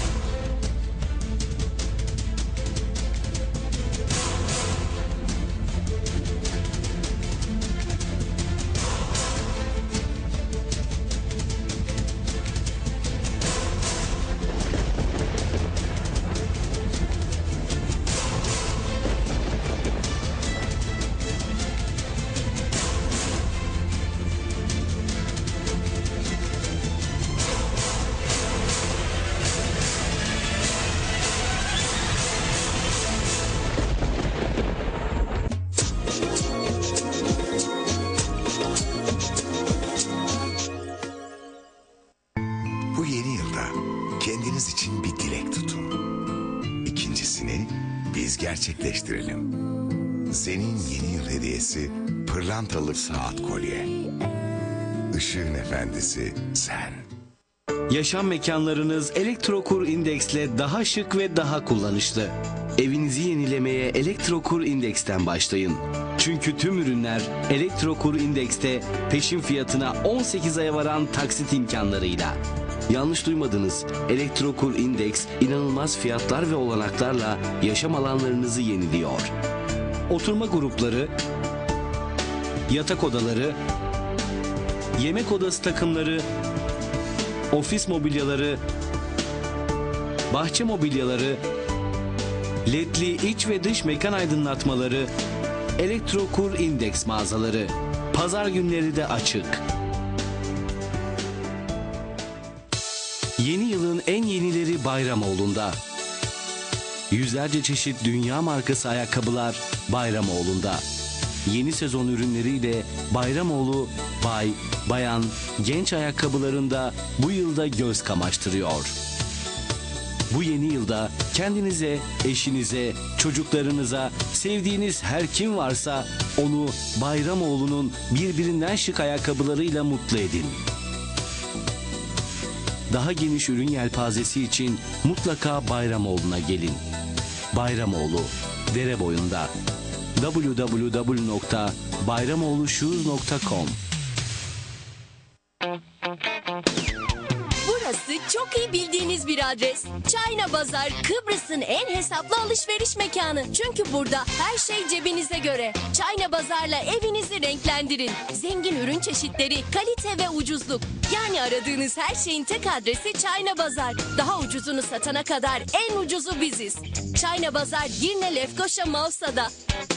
Speaker 5: Bu yeni yılda kendiniz için bir dilek tutun. İkincisini biz gerçekleştirelim. Senin yeni yıl hediyesi pırlantalı saat kolye. Işığın efendisi sen.
Speaker 6: Yaşam mekanlarınız Elektrokur Index'le daha şık ve daha kullanışlı. Evinizi yenilemeye Elektrokur Index'ten başlayın. Çünkü tüm ürünler Elektrokur Index'te peşin fiyatına 18 aya varan taksit imkanlarıyla. Yanlış duymadınız. Elektrokur Index inanılmaz fiyatlar ve olanaklarla yaşam alanlarınızı yeniliyor. Oturma grupları, yatak odaları, yemek odası takımları, ofis mobilyaları, bahçe mobilyaları, ledli iç ve dış mekan aydınlatmaları, Elektrokur Index mağazaları. Pazar günleri de açık. Yeni yılın en yenileri Bayramoğlu'nda. Yüzlerce çeşit dünya markası ayakkabılar Bayramoğlu'nda. Yeni sezon ürünleriyle Bayramoğlu, bay, bayan, genç ayakkabılarında bu yılda göz kamaştırıyor. Bu yeni yılda kendinize, eşinize, çocuklarınıza, sevdiğiniz her kim varsa onu Bayramoğlu'nun birbirinden şık ayakkabılarıyla mutlu edin. Daha geniş ürün yelpazesi için mutlaka Bayramoğlu'na gelin. Bayramoğlu, dere boyunda. www.bayramoğlushoes.com.
Speaker 7: Burası çok iyi bildiğiniz bir adres. China Bazar, Kıbrıs'ın en hesaplı alışveriş mekanı. Çünkü burada her şey cebinize göre. China Bazar'la evinizi renklendirin. Zengin ürün çeşitleri, kalite ve ucuzluk. Yani aradığınız her şeyin tek adresi China Bazar. Daha ucuzunu satana kadar en ucuzu biziz. China Bazar, Girne, Lefkoşa, Mausa'da.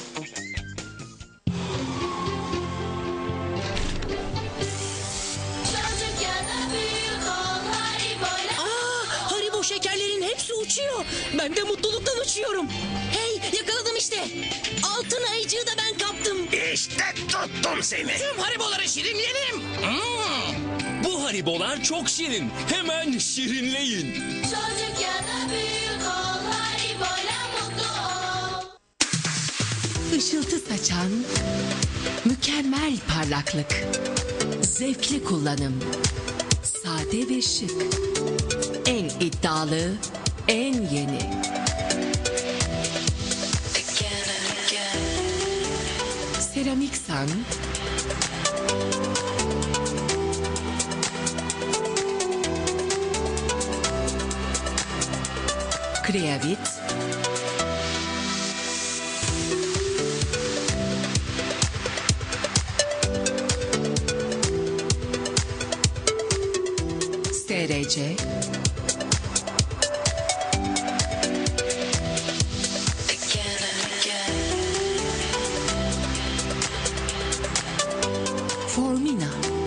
Speaker 2: Çocuk ya da büyük ol Haribo'yla.
Speaker 8: Haribo şekerlerin hepsi uçuyor. Ben de mutluluktan uçuyorum. Hey, yakaladım işte. Altın ayıcığı da ben kaptım.
Speaker 9: İşte tuttum seni.
Speaker 8: Tüm Hariboları şirinleyelim.
Speaker 1: Bu haribolar çok şirin. Hemen şirinleyin.
Speaker 2: Çocuk ya da büyük ol Haribo'yla mutlu ol.
Speaker 10: Işıltı saçan, mükemmel parlaklık, zevkli kullanım, sade ve şık, en iddialı, en yeni. Seramik Sun, Creavit, SRC, Formina,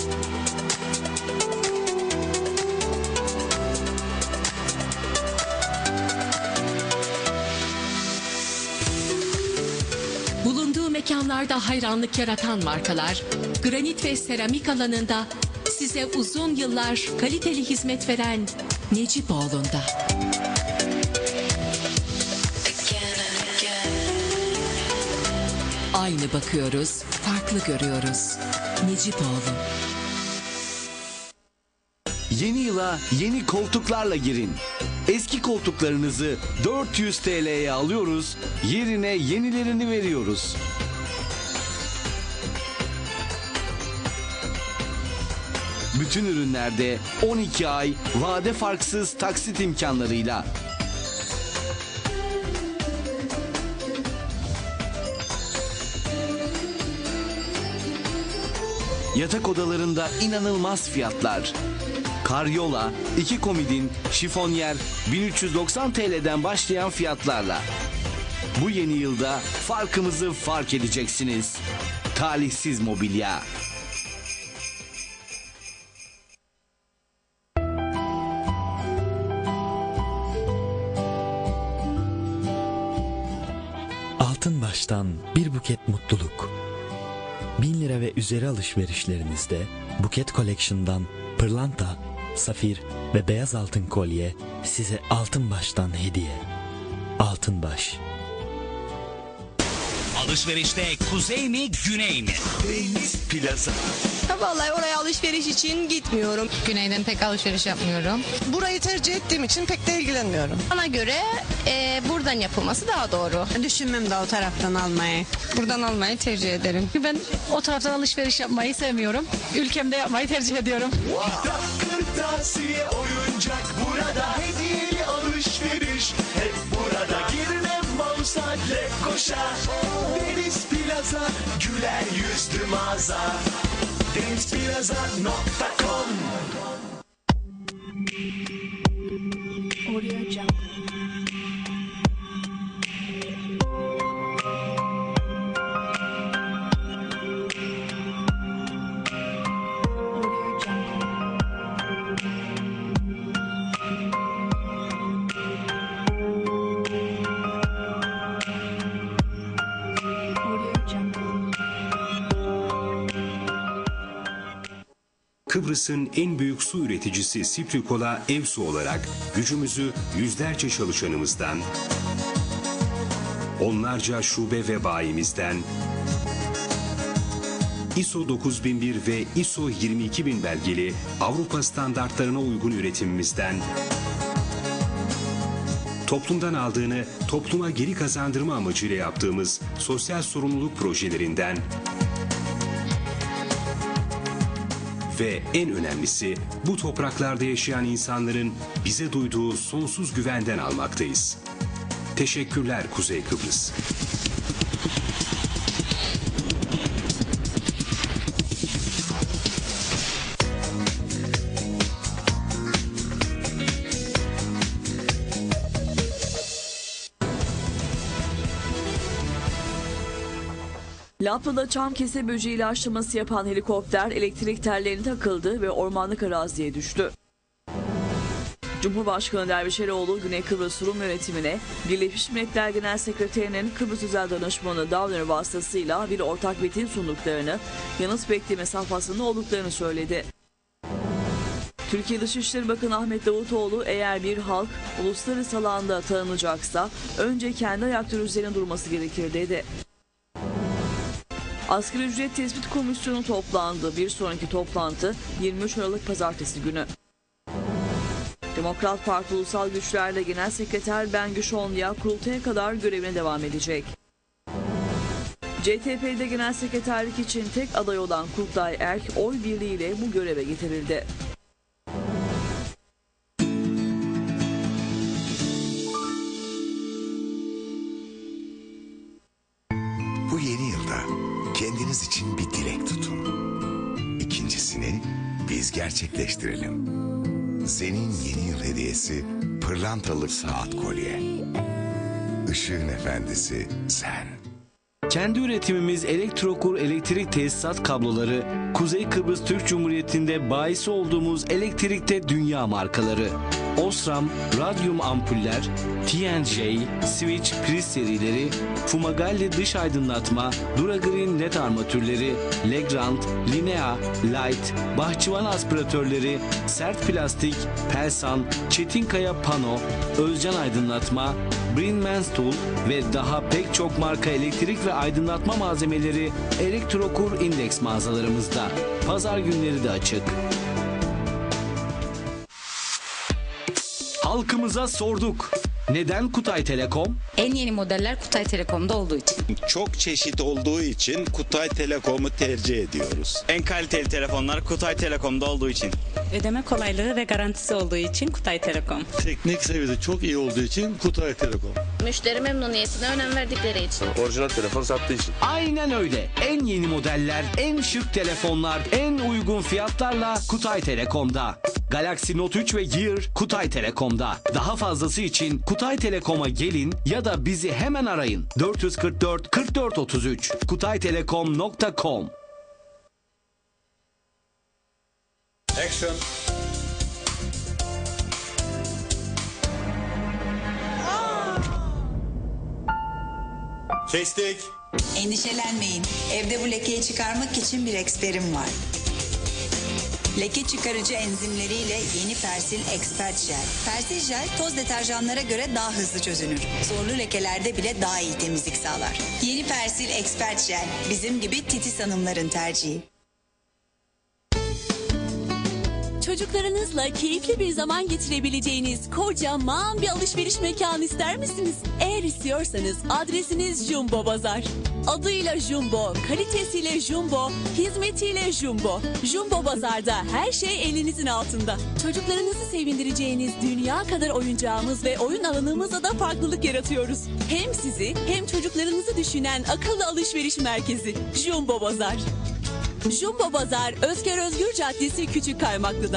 Speaker 10: bulunduğu mekanlarda hayranlık yaratan markalar, granit ve seramik alanında size uzun yıllar kaliteli hizmet veren Necipoğlu'nda. Aynı bakıyoruz, farklı görüyoruz. Necipoğlu.
Speaker 6: Yeni yıla yeni koltuklarla girin. Eski koltuklarınızı 400 TL'ye alıyoruz, yerine yenilerini veriyoruz. Bütün ürünlerde 12 ay vade farksız taksit imkanlarıyla. Yatak odalarında inanılmaz fiyatlar. Karyola, 2 komodin, şifonyer 1390 TL'den başlayan fiyatlarla. Bu yeni yılda farkımızı fark edeceksiniz. Talihsiz Mobilya.
Speaker 11: Altın Baş'tan bir buket mutluluk. 1000 lira ve üzeri alışverişlerinizde Buket Collection'dan pırlanta, safir ve beyaz altın kolye size Altın Baş'tan hediye. Altın Baş.
Speaker 12: Alışverişte kuzey mi güney mi?
Speaker 5: Deniz Plaza.
Speaker 13: Vallahi oraya alışveriş için gitmiyorum.
Speaker 14: Güneyden pek alışveriş yapmıyorum.
Speaker 13: Burayı tercih ettiğim için pek de ilgilenmiyorum.
Speaker 14: Bana göre buradan yapılması daha doğru.
Speaker 13: Düşünmem de o taraftan almayı.
Speaker 14: Buradan almayı tercih ederim.
Speaker 15: Ben o taraftan alışveriş yapmayı sevmiyorum. Ülkemde yapmayı tercih ediyorum.
Speaker 16: Kitap, kırtasiye, oyuncak burada, hediyeli alışveriş hep burada. Girme mausa, koşa. Deniz Plaza, güler yüzlü mağaza. denizplaza.com.
Speaker 17: Audio Jungle.
Speaker 18: Kıbrıs'ın en büyük su üreticisi Siprikol'a ev su olarak gücümüzü yüzlerce çalışanımızdan, onlarca şube ve bayimizden, ISO 9001 ve ISO 22000 belgeli Avrupa standartlarına uygun üretimimizden, toplumdan aldığını topluma geri kazandırma amacıyla yaptığımız sosyal sorumluluk projelerinden ve en önemlisi bu topraklarda yaşayan insanların bize duyduğu sonsuz güvenden almaktayız. Teşekkürler Kuzey Kıbrıs.
Speaker 3: Laplı'da çam kese böceği ilaçlaması yapan helikopter elektrik tellerine takıldı ve ormanlık araziye düştü. Cumhurbaşkanı Dervişeroğlu Güney Kıbrıs Rum yönetimine Birleşmiş Milletler Genel Sekreterinin Kıbrıs Özel Danışmanı Downer vasıtasıyla bir ortak metin sunduklarını, yanıt bekleme safhasında olduklarını söyledi. Türkiye Dışişleri Bakanı Ahmet Davutoğlu eğer bir halk uluslararası alanda tanınacaksa önce kendi ayakları üzerine durması gerekir dedi. Asgari ücret tespit komisyonu toplandı. Bir sonraki toplantı 23 Aralık Pazartesi günü. Demokrat Parti Ulusal Güçler'le Genel Sekreter Bengü Şonya kurultaya kadar görevine devam edecek. CTP'de Genel Sekreterlik için tek aday olan Kutlay Erk oy birliğiyle bu göreve getirildi.
Speaker 5: Bu yeni yılda kendiniz için bir dilek tutun. İkincisini biz gerçekleştirelim. Senin yeni yıl hediyesi pırlantalı saat kolye. Işığın efendisi sen.
Speaker 6: Kendi üretimimiz Elektrokur elektrik tesisat kabloları, Kuzey Kıbrıs Türk Cumhuriyeti'nde bayisi olduğumuz elektrikte dünya markaları. Osram, radyum ampuller, TNJ, Switch priz serileri, Fumagalli dış aydınlatma, Duragreen led armatürleri, Legrand, Linea, Light, bahçıvan aspiratörleri, sert plastik, Pelsan, Çetinkaya pano, Özcan aydınlatma, Brinmans Tool ve daha pek çok marka elektrik ve aydınlatma malzemeleri Elektrokur Index mağazalarımızda. Pazar günleri de açık. Halkımıza sorduk. Neden Kutay Telekom?
Speaker 17: En yeni modeller Kutay Telekom'da olduğu için.
Speaker 19: Çok çeşit olduğu için Kutay Telekom'u tercih ediyoruz.
Speaker 20: En kaliteli telefonlar Kutay Telekom'da olduğu için.
Speaker 21: Ödeme kolaylığı ve garantisi olduğu için Kutay Telekom.
Speaker 22: Teknik seviyede çok iyi olduğu için Kutay Telekom.
Speaker 14: Müşteri memnuniyetine önem verdikleri için.
Speaker 22: Orijinal telefon sattığı için.
Speaker 6: Aynen öyle. En yeni modeller, en şık telefonlar, en uygun fiyatlarla Kutay Telekom'da. Galaxy Note 3 ve Gear Kutay Telekom'da. Daha fazlası için Kutay Telekom'a gelin ya da bizi hemen arayın. 444 44 33 kutaytelekom.com.
Speaker 19: Action. Kestik.
Speaker 23: Endişelenmeyin. Evde bu lekeyi çıkarmak için bir eksperim var. Leke çıkarıcı enzimleriyle yeni Persil Expert Jel. Persil Jel toz deterjanlara göre daha hızlı çözünür. Zorlu lekelerde bile daha iyi temizlik sağlar. Yeni Persil Expert Jel bizim gibi titiz hanımların tercihi.
Speaker 7: Çocuklarınızla keyifli bir zaman geçirebileceğiniz kocaman bir alışveriş mekanı ister misiniz? Eğer istiyorsanız adresiniz Jumbo Bazar. Adıyla Jumbo, kalitesiyle Jumbo, hizmetiyle Jumbo. Jumbo Bazar'da her şey elinizin altında. Çocuklarınızı sevindireceğiniz dünya kadar oyuncağımız ve oyun alanımızla da farklılık yaratıyoruz. Hem sizi hem çocuklarınızı düşünen akıllı alışveriş merkezi Jumbo Bazar. Jumbo Bazar, Özker Özgür Caddesi Küçük Kaymaklı'da.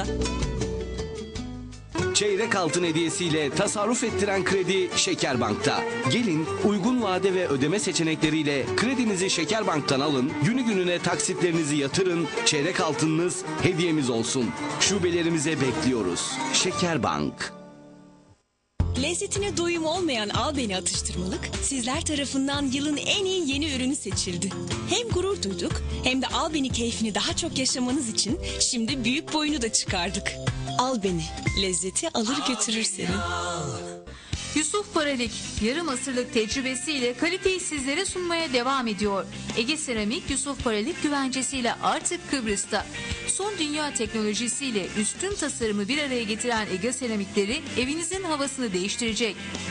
Speaker 6: Çeyrek altın hediyesiyle tasarruf ettiren kredi Şekerbank'ta. Gelin uygun vade ve ödeme seçenekleriyle kredinizi Şekerbank'tan alın, günü gününe taksitlerinizi yatırın, çeyrek altınınız hediyemiz olsun. Şubelerimize bekliyoruz. Şekerbank.
Speaker 7: Lezzetine doyum olmayan Al Beni atıştırmalık sizler tarafından yılın en iyi yeni ürünü seçildi. Hem gurur duyduk hem de Al Beni keyfini daha çok yaşamanız için şimdi büyük boyunu da çıkardık. Al Beni, lezzeti alır götürür seni.
Speaker 24: Yusuf Paralik yarım asırlık tecrübesiyle kaliteyi sizlere sunmaya devam ediyor. Ege Seramik Yusuf Paralik güvencesiyle artık Kıbrıs'ta. Son dünya teknolojisiyle üstün tasarımı bir araya getiren Ege Seramikleri evinizin havasını değiştirecek.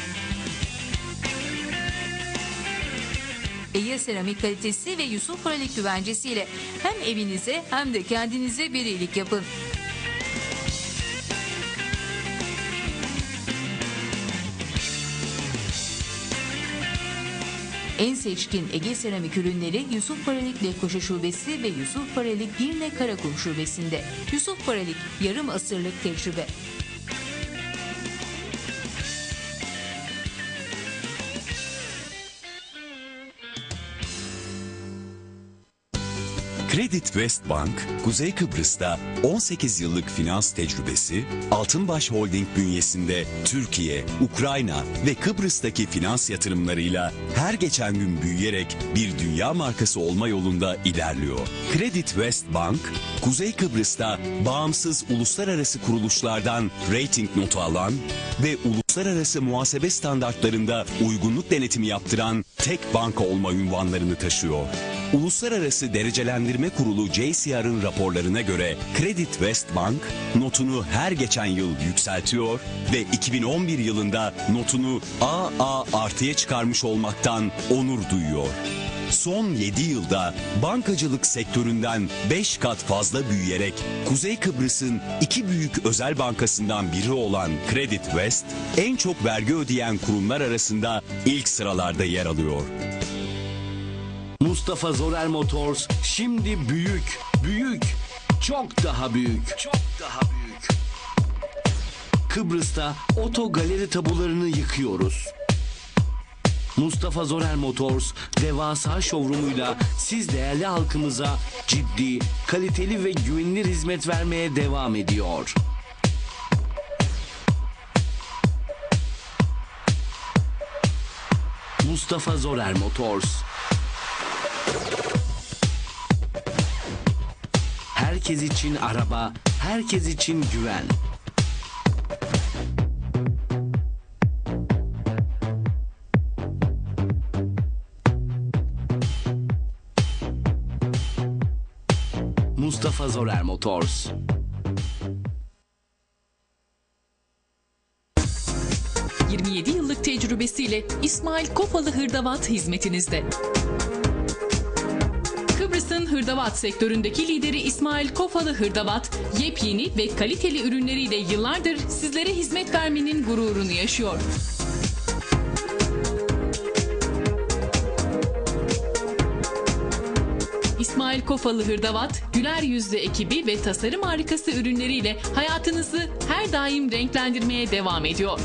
Speaker 24: Ege Seramik kalitesi ve Yusuf Paralik güvencesiyle hem evinize hem de kendinize bir iyilik yapın. En seçkin Ege Seramik ürünleri Yusuf Paralik Lefkoşa Şubesi ve Yusuf Paralik Girne Karakum Şubesi'nde. Yusuf Paralik yarım asırlık tecrübe.
Speaker 25: Credit West Bank, Kuzey Kıbrıs'ta 18 yıllık finans tecrübesi, Altınbaş Holding bünyesinde Türkiye, Ukrayna ve Kıbrıs'taki finans yatırımlarıyla her geçen gün büyüyerek bir dünya markası olma yolunda ilerliyor. Credit West Bank, Kuzey Kıbrıs'ta bağımsız uluslararası kuruluşlardan rating notu alan ve uluslararası muhasebe standartlarında uygunluk denetimi yaptıran tek banka olma unvanlarını taşıyor. Uluslararası Derecelendirme Kurulu JCR'ın raporlarına göre Credit West Bank notunu her geçen yıl yükseltiyor ve 2011 yılında notunu AA artıya çıkarmış olmaktan onur duyuyor. Son 7 yılda bankacılık sektöründen 5 kat fazla büyüyerek Kuzey Kıbrıs'ın 2 büyük özel bankasından biri olan Credit West, en çok vergi ödeyen kurumlar arasında ilk sıralarda yer alıyor.
Speaker 6: Mustafa Zorel Motors şimdi büyük, çok daha büyük. Kıbrıs'ta oto galeri tabularını yıkıyoruz. Mustafa Zorel Motors devasa showroomuyla siz değerli halkımıza ciddi, kaliteli ve güvenilir hizmet vermeye devam ediyor. Mustafa Zorel Motors. Herkes için araba, herkes için güven. Mustafa Zorel Motors.
Speaker 10: 27 yıllık tecrübesiyle İsmail Kofalı Hırdavat hizmetinizde. Kıbrıs'ın hırdavat sektöründeki lideri İsmail Kofalı Hırdavat, yepyeni ve kaliteli ürünleriyle yıllardır sizlere hizmet vermenin gururunu yaşıyor. İsmail Kofalı Hırdavat, güler yüzlü ekibi ve tasarım harikası ürünleriyle hayatınızı her daim renklendirmeye devam ediyor.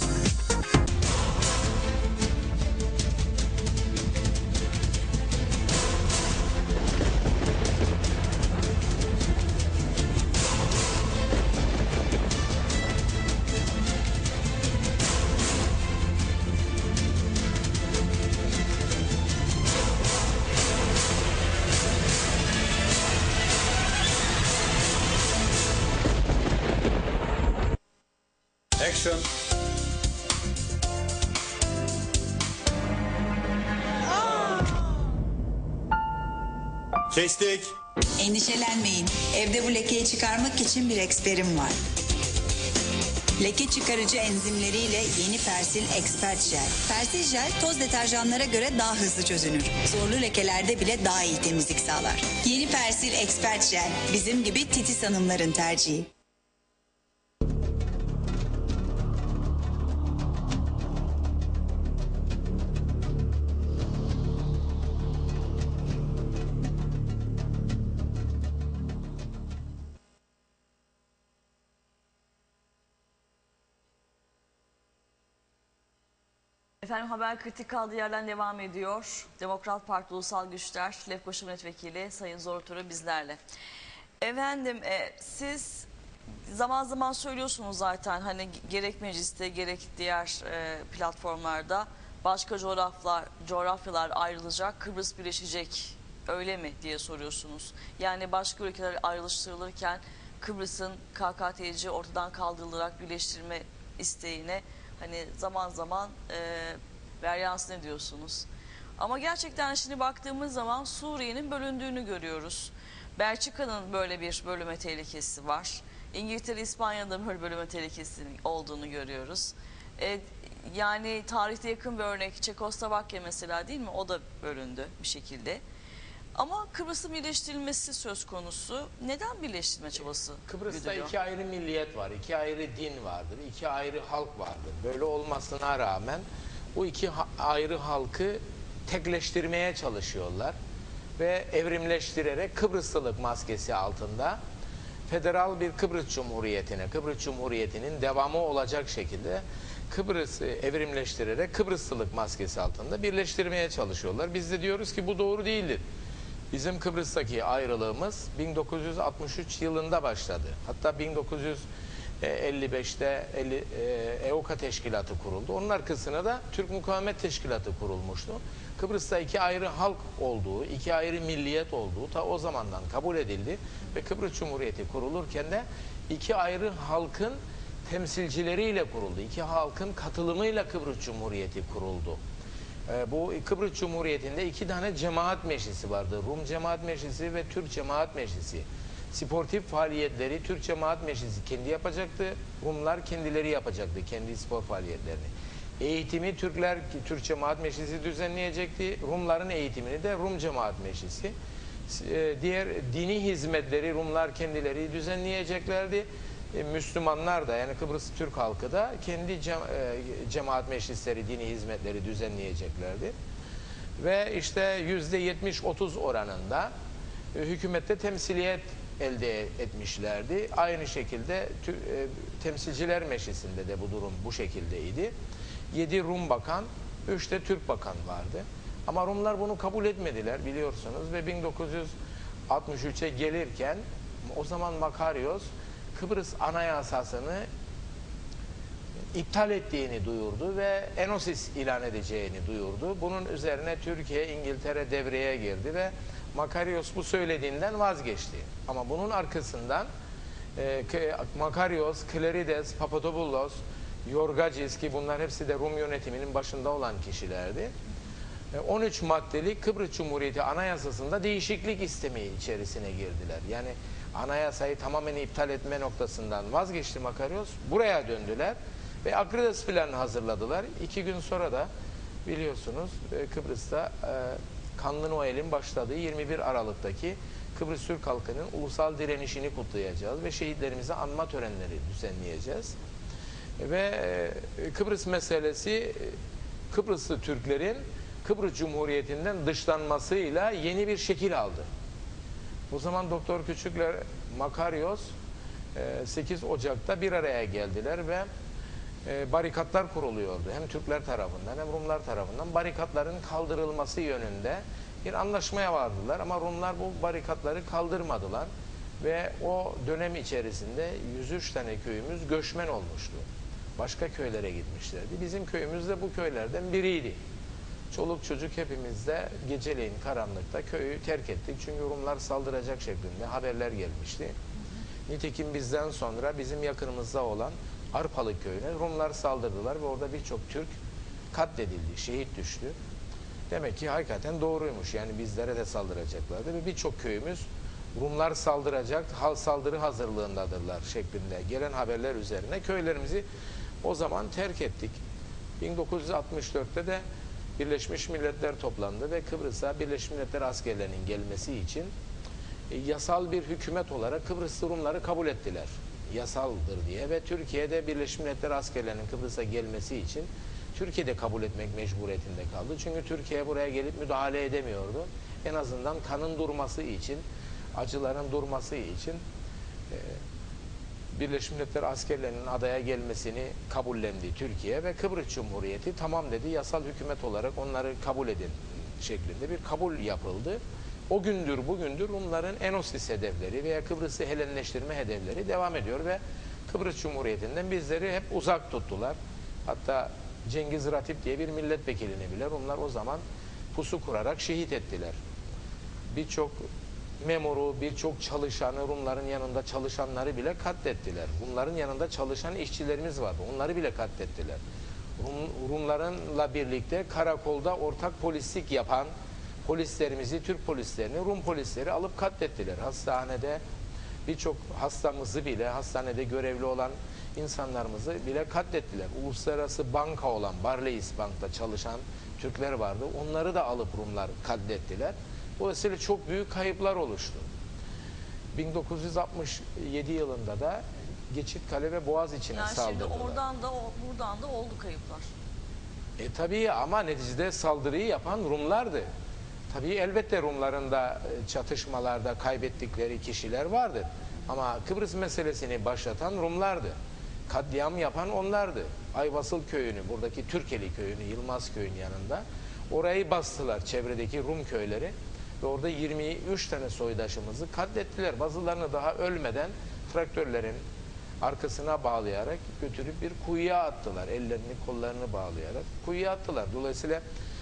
Speaker 1: Action.
Speaker 23: Kestik. Endişelenmeyin. Evde bu lekeyi çıkarmak için bir eksperim var. Leke çıkarıcı enzimleriyle yeni Persil Expert Jel. Persil Jel toz deterjanlara göre daha hızlı çözünür. Zorlu lekelerde bile daha iyi temizlik sağlar. Yeni Persil Expert Jel. Bizim gibi titiz hanımların tercihi.
Speaker 3: Efendim haber kritik kaldığı yerden devam ediyor. Demokrat Parti Ulusal Güçler Lefkoşa Milletvekili Sayın Zor Turu bizlerle. Efendim siz zaman zaman söylüyorsunuz zaten hani gerek mecliste gerek diğer platformlarda başka coğrafyalar ayrılacak, Kıbrıs birleşecek öyle mi diye soruyorsunuz. Yani başka ülkeler ayrıştırılırken Kıbrıs'ın KKTC ortadan kaldırılarak birleştirme isteğine hani zaman zaman varyans ne diyorsunuz? Ama gerçekten şimdi baktığımız zaman Suriye'nin bölündüğünü görüyoruz. Belçika'nın böyle bir bölünme tehlikesi var. İngiltere, İspanya'da böyle bölünme tehlikesinin olduğunu görüyoruz. Yani tarihte yakın bir örnek Çekoslovakya mesela değil mi? O da bölündü bir şekilde. Ama Kıbrıs'ın birleştirilmesi söz konusu. Neden birleştirme çabası
Speaker 2: Kıbrıs'ta
Speaker 3: güdülüyor?
Speaker 2: iki ayrı milliyet var, iki ayrı din vardır, iki ayrı halk vardır. Böyle olmasına rağmen bu iki ayrı halkı tekleştirmeye çalışıyorlar. Ve evrimleştirerek Kıbrıslılık maskesi altında federal bir Kıbrıs Cumhuriyeti'ne, Kıbrıs Cumhuriyeti'nin devamı olacak şekilde Kıbrıs'ı evrimleştirerek Kıbrıslılık maskesi altında birleştirmeye çalışıyorlar. Biz de diyoruz ki bu doğru değildir. Bizim Kıbrıs'taki ayrılığımız 1963 yılında başladı. Hatta 1955'te EOKA Teşkilatı kuruldu. Onun arkasına da Türk Mukavemet Teşkilatı kurulmuştu. Kıbrıs'ta iki ayrı halk olduğu, iki ayrı milliyet olduğu ta o zamandan kabul edildi. Ve Kıbrıs Cumhuriyeti kurulurken de iki ayrı halkın temsilcileriyle kuruldu. İki halkın katılımıyla Kıbrıs Cumhuriyeti kuruldu. Bu Kıbrıs Cumhuriyeti'nde iki tane cemaat meclisi vardı. Rum Cemaat Meclisi ve Türk Cemaat Meclisi. Sportif faaliyetleri Türk Cemaat Meclisi kendi yapacaktı. Rumlar kendileri yapacaktı kendi spor faaliyetlerini. Eğitimi Türk Cemaat Meclisi düzenleyecekti. Rumların eğitimini de Rum Cemaat Meclisi. Diğer dini hizmetleri Rumlar kendileri düzenleyeceklerdi. Müslümanlar da yani Kıbrıs Türk halkı da kendi cemaat meclisleri, dini hizmetleri düzenleyeceklerdi. Ve işte %70-30 oranında hükümette temsiliyet elde etmişlerdi. Aynı şekilde Temsilciler Meclisi'nde de bu durum bu şekildeydi. 7 Rum bakan, 3 de Türk bakan vardı. Ama Rumlar bunu kabul etmediler biliyorsunuz ve 1963'e gelirken o zaman Makarios Kıbrıs Anayasası'nı iptal ettiğini duyurdu ve Enosis ilan edeceğini duyurdu. Bunun üzerine Türkiye, İngiltere devreye girdi ve Makarios bu söylediğinden vazgeçti. Ama bunun arkasından Makarios, Klerides, Papadopoulos, Yorgacis ki bunlar hepsi de Rum yönetiminin başında olan kişilerdi. 13 maddelik Kıbrıs Cumhuriyeti Anayasası'nda değişiklik istemi içerisine girdiler. Yani anayasayı tamamen iptal etme noktasından vazgeçti Makarios. Buraya döndüler Ve Akrides planını hazırladılar. 2 gün sonra da biliyorsunuz Kıbrıs'ta Kanlı Noel'in başladığı 21 Aralık'taki Kıbrıs Türk halkının ulusal direnişini kutlayacağız ve şehitlerimizi anma törenleri düzenleyeceğiz. Ve Kıbrıs meselesi Kıbrıslı Türklerin Kıbrıs Cumhuriyeti'nden dışlanmasıyla yeni bir şekil aldı. O zaman Doktor Küçükler Makarios 8 Ocak'ta bir araya geldiler ve barikatlar kuruluyordu. Hem Türkler tarafından hem Rumlar tarafından barikatların kaldırılması yönünde bir anlaşmaya vardılar. Ama Rumlar bu barikatları kaldırmadılar ve o dönem içerisinde 103 tane köyümüz göçmen olmuştu. Başka köylere gitmişlerdi. Bizim köyümüz de bu köylerden biriydi. Çoluk çocuk hepimiz de geceleyin karanlıkta köyü terk ettik. Çünkü Rumlar saldıracak şeklinde haberler gelmişti. Nitekim bizden sonra bizim yakınımızda olan Arpalık köyüne Rumlar saldırdılar ve orada birçok Türk katledildi, şehit düştü. Demek ki hakikaten doğruymuş. Yani bizlere de saldıracaklardı ve birçok köyümüz Rumlar saldıracak, saldırı hazırlığındadırlar şeklinde gelen haberler üzerine köylerimizi o zaman terk ettik. 1964'te de Birleşmiş Milletler toplandı ve Kıbrıs'a Birleşmiş Milletler askerlerinin gelmesi için yasal bir hükümet olarak Kıbrıslı Rumları kabul ettiler. Yasaldır diye ve Türkiye'de Birleşmiş Milletler askerlerinin Kıbrıs'a gelmesi için Türkiye'de kabul etmek mecburiyetinde kaldı. Çünkü Türkiye buraya gelip müdahale edemiyordu. En azından kanın durması için, acıların durması için Birleşmiş Milletler askerlerinin adaya gelmesini kabullendi Türkiye ve Kıbrıs Cumhuriyeti tamam dedi, yasal hükümet olarak onları kabul edin şeklinde bir kabul yapıldı. O gündür bugündür Rumların Enosis hedefleri veya Kıbrıs'ı Helenleştirme hedefleri devam ediyor ve Kıbrıs Cumhuriyeti'nden bizleri hep uzak tuttular. Hatta Cengiz Ratip diye bir milletvekilini bile Rumlar o zaman pusu kurarak şehit ettiler. Birçok memuru, birçok çalışanı, Rumların yanında çalışanları bile katlettiler. Rumların yanında çalışan işçilerimiz vardı. Onları bile katlettiler. Rumlarınla birlikte karakolda ortak polislik yapan polislerimizi, Türk polislerini, Rum polisleri alıp katlettiler. Hastanede birçok hastamızı bile, hastanede görevli olan insanlarımızı bile katlettiler. Uluslararası banka olan Barclays Bank'ta çalışan Türkler vardı. Onları da alıp Rumlar katlettiler. Dolayısıyla çok büyük kayıplar oluştu. 1967 yılında da Geçitkale ve Boğaziçi'ne saldırdılar.
Speaker 3: Şimdi buradan da oldu kayıplar.
Speaker 2: Tabii ama neticede saldırıyı yapan Rumlardı. Tabii elbette Rumların da çatışmalarda kaybettikleri kişiler vardır. Ama Kıbrıs meselesini başlatan Rumlardı. Katliam yapan onlardı. Ayvasıl köyünü, buradaki Türkeli köyünü, Yılmaz köyünün yanında orayı bastılar, çevredeki Rum köyleri ve orada 23 tane soydaşımızı katlettiler. Bazılarını daha ölmeden traktörlerin arkasına bağlayarak götürüp bir kuyuya attılar. Ellerini kollarını bağlayarak kuyuya attılar. Dolayısıyla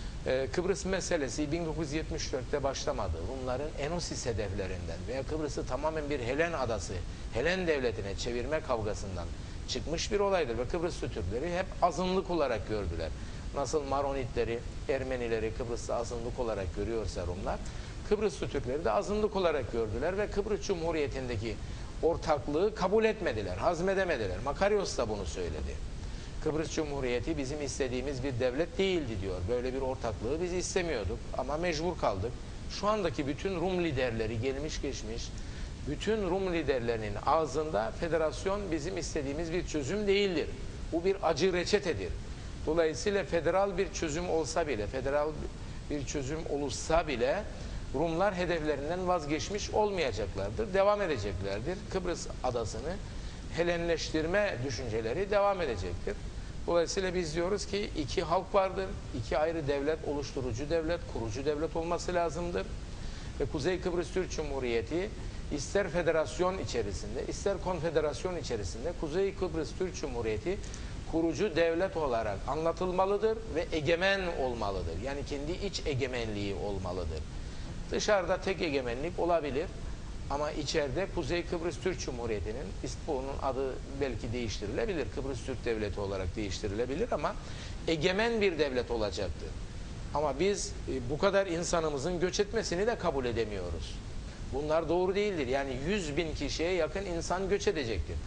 Speaker 2: Kıbrıs meselesi 1974'te başlamadı. Rumların Enosis hedeflerinden veya Kıbrıs'ı tamamen bir Helen adası, Helen devletine çevirme kavgasından çıkmış bir olaydır ve Kıbrıs Türkleri hep azınlık olarak gördüler. Nasıl Maronitleri, Ermenileri Kıbrıs'ta azınlık olarak görüyorsa Rumlar, Kıbrıs Türkleri de azınlık olarak gördüler ve Kıbrıs Cumhuriyeti'ndeki ortaklığı kabul etmediler, hazmedemediler. Makarios da bunu söyledi. Kıbrıs Cumhuriyeti bizim istediğimiz bir devlet değildi diyor. Böyle bir ortaklığı biz istemiyorduk ama mecbur kaldık. Şu andaki bütün Rum liderleri gelmiş geçmiş, bütün Rum liderlerinin ağzında federasyon bizim istediğimiz bir çözüm değildir. Bu bir acı reçetedir. Dolayısıyla federal bir çözüm olsa bile, federal bir çözüm olursa bile Rumlar hedeflerinden vazgeçmiş olmayacaklardır, devam edeceklerdir. Kıbrıs adasını Helenleştirme düşünceleri devam edecektir. Dolayısıyla biz diyoruz ki iki halk vardır, iki ayrı devlet, oluşturucu devlet, kurucu devlet olması lazımdır. Ve Kuzey Kıbrıs Türk Cumhuriyeti ister federasyon içerisinde, ister konfederasyon içerisinde Kuzey Kıbrıs Türk Cumhuriyeti kurucu devlet olarak anlatılmalıdır ve egemen olmalıdır. Yani kendi iç egemenliği olmalıdır. Dışarıda tek egemenlik olabilir. Ama içeride Kuzey Kıbrıs Türk Cumhuriyeti'nin, bunun adı belki değiştirilebilir, Kıbrıs Türk Devleti olarak değiştirilebilir ama egemen bir devlet olacaktır. Ama biz bu kadar insanımızın göç etmesini de kabul edemiyoruz. Bunlar doğru değildir. Yani 100.000 kişiye yakın insan göç edecektir.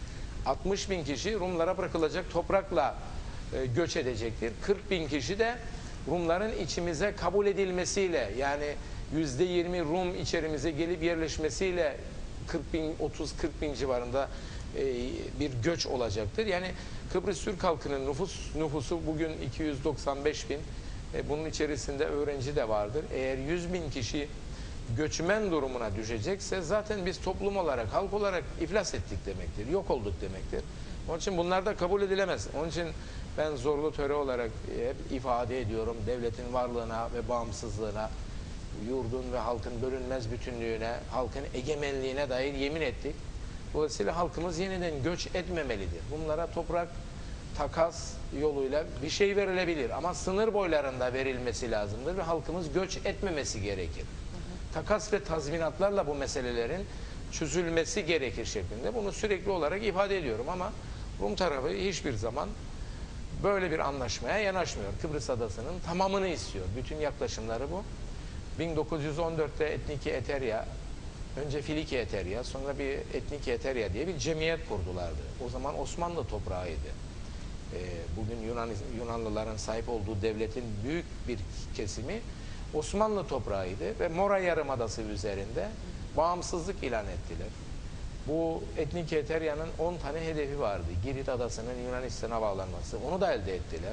Speaker 2: 60.000 kişi Rumlara bırakılacak toprakla göç edecektir. 40.000 kişi de Rumların içimize kabul edilmesiyle, yani %20 Rum içerimize gelip yerleşmesiyle 30-40.000 civarında bir göç olacaktır. Yani Kıbrıs Türk halkının nüfusu bugün 295.000. Bunun içerisinde öğrenci de vardır. Eğer 100.000 kişi göçmen durumuna düşecekse zaten biz toplum olarak, halk olarak iflas ettik demektir. Yok olduk demektir. Onun için bunlar da kabul edilemez. Onun için ben zorlu töre olarak hep ifade ediyorum. Devletin varlığına ve bağımsızlığına, yurdun ve halkın bölünmez bütünlüğüne, halkın egemenliğine dair yemin ettik. Dolayısıyla halkımız yeniden göç etmemelidir. Bunlara toprak, takas yoluyla bir şey verilebilir ama sınır boylarında verilmesi lazımdır ve halkımız göç etmemesi gerekir. Takas ve tazminatlarla bu meselelerin çözülmesi gerekir şeklinde bunu sürekli olarak ifade ediyorum ama Rum tarafı hiçbir zaman böyle bir anlaşmaya yanaşmıyor. Kıbrıs Adası'nın tamamını istiyor. Bütün yaklaşımları bu. 1914'te Etniki Eterya, önce Filiki Eterya, sonra bir Etniki Eterya diye bir cemiyet kurdulardı. O zaman Osmanlı toprağıydı. Bugün Yunanlıların sahip olduğu devletin büyük bir kesimi Osmanlı toprağıydı ve Mora Yarımadası üzerinde bağımsızlık ilan ettiler. Bu Etniki Eterya'nın 10 tane hedefi vardı. Girit Adası'nın Yunanistan'a bağlanması. Onu da elde ettiler.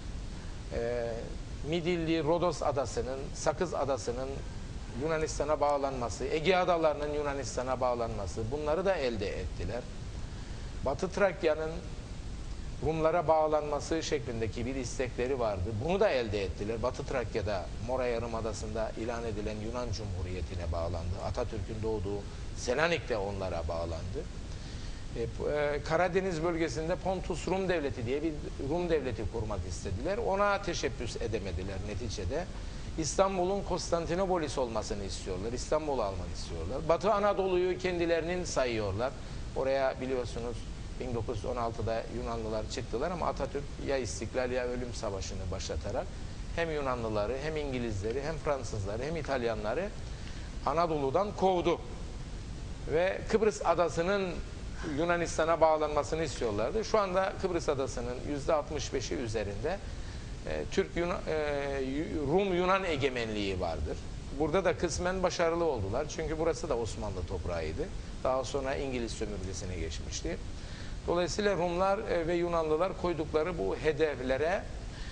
Speaker 2: Midilli, Rodos Adası'nın, Sakız Adası'nın Yunanistan'a bağlanması, Ege Adaları'nın Yunanistan'a bağlanması, bunları da elde ettiler. Batı Trakya'nın Rumlara bağlanması şeklindeki bir istekleri vardı. Bunu da elde ettiler. Batı Trakya'da, Mora Yarımadası'nda ilan edilen Yunan Cumhuriyeti'ne bağlandı. Atatürk'ün doğduğu Selanik'te onlara bağlandı. Karadeniz bölgesinde Pontus Rum Devleti diye bir Rum devleti kurmak istediler. Ona teşebbüs edemediler neticede. İstanbul'un Konstantinopolis olmasını istiyorlar. İstanbul'u almak istiyorlar. Batı Anadolu'yu kendilerinin sayıyorlar. Oraya biliyorsunuz 1916'da Yunanlılar çıktılar ama Atatürk ya istiklal ya ölüm savaşını başlatarak hem Yunanlıları hem İngilizleri hem Fransızları hem İtalyanları Anadolu'dan kovdu. Ve Kıbrıs Adası'nın Yunanistan'a bağlanmasını istiyorlardı. Şu anda Kıbrıs Adası'nın %65'i üzerinde Rum-Yunan egemenliği vardır. Burada da kısmen başarılı oldular. Çünkü burası da Osmanlı toprağıydı. Daha sonra İngiliz sömürgesine geçmişti. Dolayısıyla Rumlar ve Yunanlılar koydukları bu hedeflere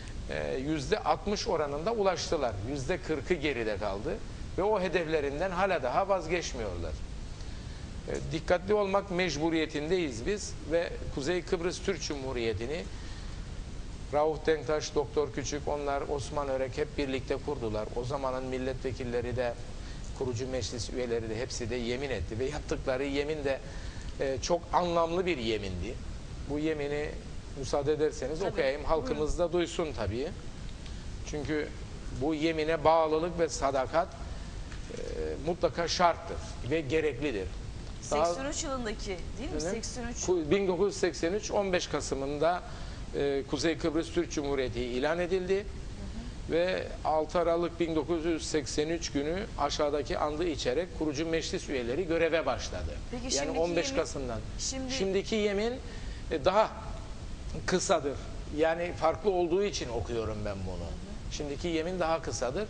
Speaker 2: %60 oranında ulaştılar. %40'ı geride kaldı. Ve o hedeflerinden hala daha vazgeçmiyorlar. Dikkatli olmak mecburiyetindeyiz biz ve Kuzey Kıbrıs Türk Cumhuriyeti'ni Rauf Denktaş, Doktor Küçük, onlar Osman Örek hep birlikte kurdular. O zamanın milletvekilleri de, kurucu meclis üyeleri de hepsi de yemin etti ve yaptıkları yemin de çok anlamlı bir yemindi. Bu yemini müsaade ederseniz okuyayım. Halkımız da duysun tabii. Çünkü bu yemine bağlılık ve sadakat mutlaka şarttır ve gereklidir.
Speaker 3: 83 yılındaki değil mi? 83.
Speaker 2: 1983 15 Kasım'ında Kuzey Kıbrıs Türk Cumhuriyeti ilan edildi. Ve 6 Aralık 1983 günü aşağıdaki andı içerek kurucu meclis üyeleri göreve başladı.
Speaker 3: Peki,
Speaker 2: yani 15 Kasım'dan. Şimdiki yemin daha kısadır. Yani farklı olduğu için okuyorum ben bunu. Şimdiki yemin daha kısadır.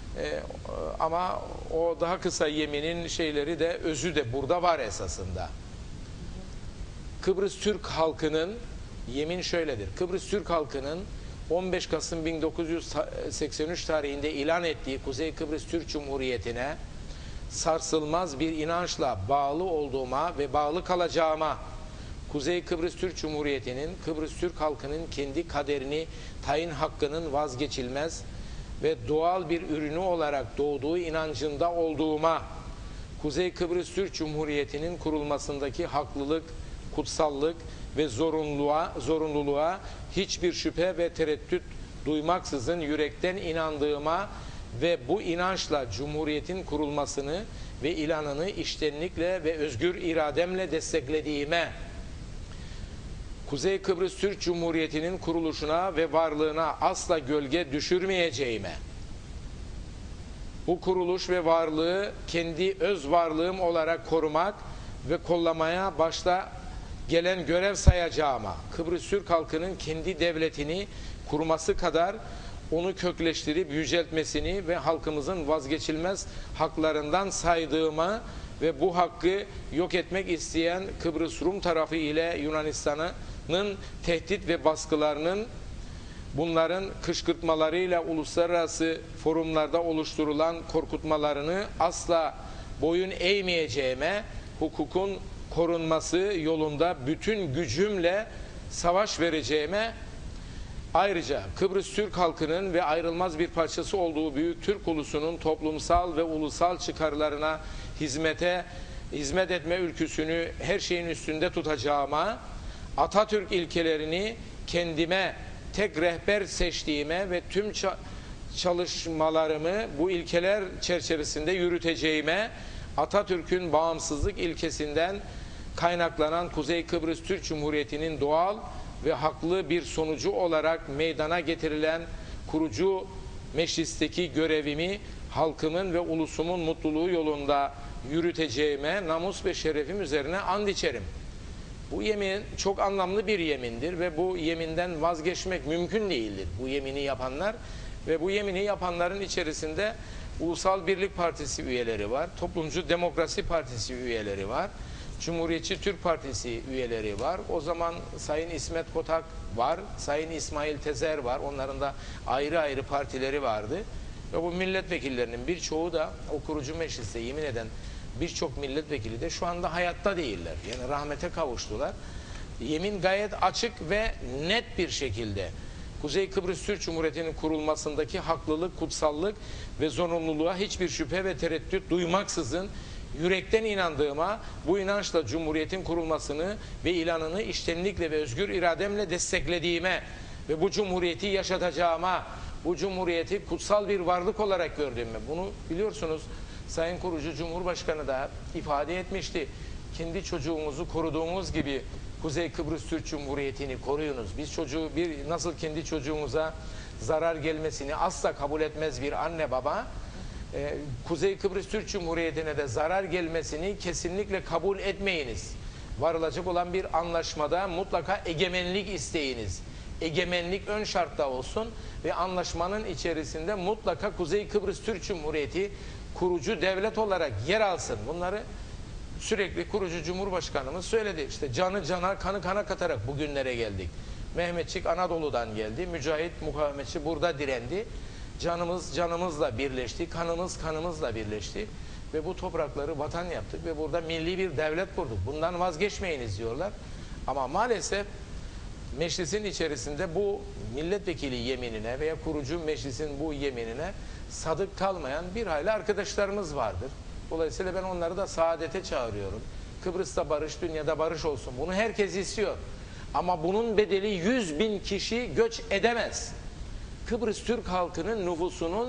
Speaker 2: Ama o daha kısa yeminin şeyleri de, özü de burada var esasında. Kıbrıs Türk halkının, yemin şöyledir. Kıbrıs Türk halkının 15 Kasım 1983 tarihinde ilan ettiği Kuzey Kıbrıs Türk Cumhuriyeti'ne sarsılmaz bir inançla bağlı olduğuma ve bağlı kalacağıma, Kuzey Kıbrıs Türk Cumhuriyeti'nin Kıbrıs Türk halkının kendi kaderini tayin hakkının vazgeçilmez ve doğal bir ürünü olarak doğduğu inancında olduğuma, Kuzey Kıbrıs Türk Cumhuriyeti'nin kurulmasındaki haklılık, kutsallık ve zorunluluğa hiçbir şüphe ve tereddüt duymaksızın yürekten inandığıma ve bu inançla Cumhuriyet'in kurulmasını ve ilanını içtenlikle ve özgür irademle desteklediğime, Kuzey Kıbrıs Türk Cumhuriyeti'nin kuruluşuna ve varlığına asla gölge düşürmeyeceğime, bu kuruluş ve varlığı kendi öz varlığım olarak korumak ve kollamaya başta gelen görev sayacağıma, Kıbrıs Türk halkının kendi devletini kurması kadar onu kökleştirip yüceltmesini ve halkımızın vazgeçilmez haklarından saydığıma ve bu hakkı yok etmek isteyen Kıbrıs Rum tarafı ile Yunanistan'ın tehdit ve baskılarının, bunların kışkırtmalarıyla uluslararası forumlarda oluşturulan korkutmalarını asla boyun eğmeyeceğime, hukukun korunması yolunda bütün gücümle savaş vereceğime, ayrıca Kıbrıs Türk halkının ve ayrılmaz bir parçası olduğu büyük Türk ulusunun toplumsal ve ulusal çıkarlarına hizmet etme ülküsünü her şeyin üstünde tutacağıma, Atatürk ilkelerini kendime tek rehber seçtiğime ve tüm çalışmalarımı bu ilkeler çerçevesinde yürüteceğime, Atatürk'ün bağımsızlık ilkesinden kaynaklanan Kuzey Kıbrıs Türk Cumhuriyeti'nin doğal ve haklı bir sonucu olarak meydana getirilen kurucu meclisteki görevimi halkımın ve ulusumun mutluluğu yolunda yürüteceğime namus ve şerefim üzerine and içerim. Bu yemin çok anlamlı bir yemindir ve bu yeminden vazgeçmek mümkün değildir. Bu yemini yapanlar ve bu yemini yapanların içerisinde Ulusal Birlik Partisi üyeleri var, Toplumcu Demokrasi Partisi üyeleri var, Cumhuriyetçi Türk Partisi üyeleri var. O zaman Sayın İsmet Kotak var, Sayın İsmail Tezer var. Onların da ayrı ayrı partileri vardı. Ve bu milletvekillerinin birçoğu da o kurucu mecliste yemin eden birçok milletvekili de şu anda hayatta değiller. Yani rahmete kavuştular. Yemin gayet açık ve net bir şekilde Kuzey Kıbrıs Türk Cumhuriyeti'nin kurulmasındaki haklılık, kutsallık ve zorunluluğa hiçbir şüphe ve tereddüt duymaksızın yürekten inandığıma, bu inançla Cumhuriyet'in kurulmasını ve ilanını içtenlikle ve özgür irademle desteklediğime ve bu Cumhuriyeti yaşatacağıma, bu Cumhuriyeti kutsal bir varlık olarak gördüğüme, bunu biliyorsunuz Sayın Kurucu Cumhurbaşkanı da ifade etmişti. Kendi çocuğunuzu koruduğunuz gibi Kuzey Kıbrıs Türk Cumhuriyeti'ni koruyunuz. Biz nasıl kendi çocuğumuza zarar gelmesini asla kabul etmez bir anne baba, Kuzey Kıbrıs Türk Cumhuriyeti'ne de zarar gelmesini kesinlikle kabul etmeyiniz. Varılacak olan bir anlaşmada mutlaka egemenlik isteyiniz. Egemenlik ön şartta olsun ve anlaşmanın içerisinde mutlaka Kuzey Kıbrıs Türk Cumhuriyeti kurucu devlet olarak yer alsın. Bunları sürekli kurucu Cumhurbaşkanımız söyledi. İşte canı cana, kanı kana katarak bugünlere geldik. Mehmetçik Anadolu'dan geldi. Mücahit mukavemetçi burada direndi. Canımız canımızla birleşti. Kanımız kanımızla birleşti. Ve bu toprakları vatan yaptık ve burada milli bir devlet kurduk. Bundan vazgeçmeyiniz diyorlar. Ama maalesef meclisin içerisinde bu milletvekili yeminine veya kurucu meclisin bu yeminine sadık kalmayan bir hayli arkadaşlarımız vardır. Dolayısıyla ben onları da saadete çağırıyorum. Kıbrıs'ta barış, dünyada barış olsun. Bunu herkes istiyor. Ama bunun bedeli 100.000 kişi göç edemez. Kıbrıs Türk halkının nüfusunun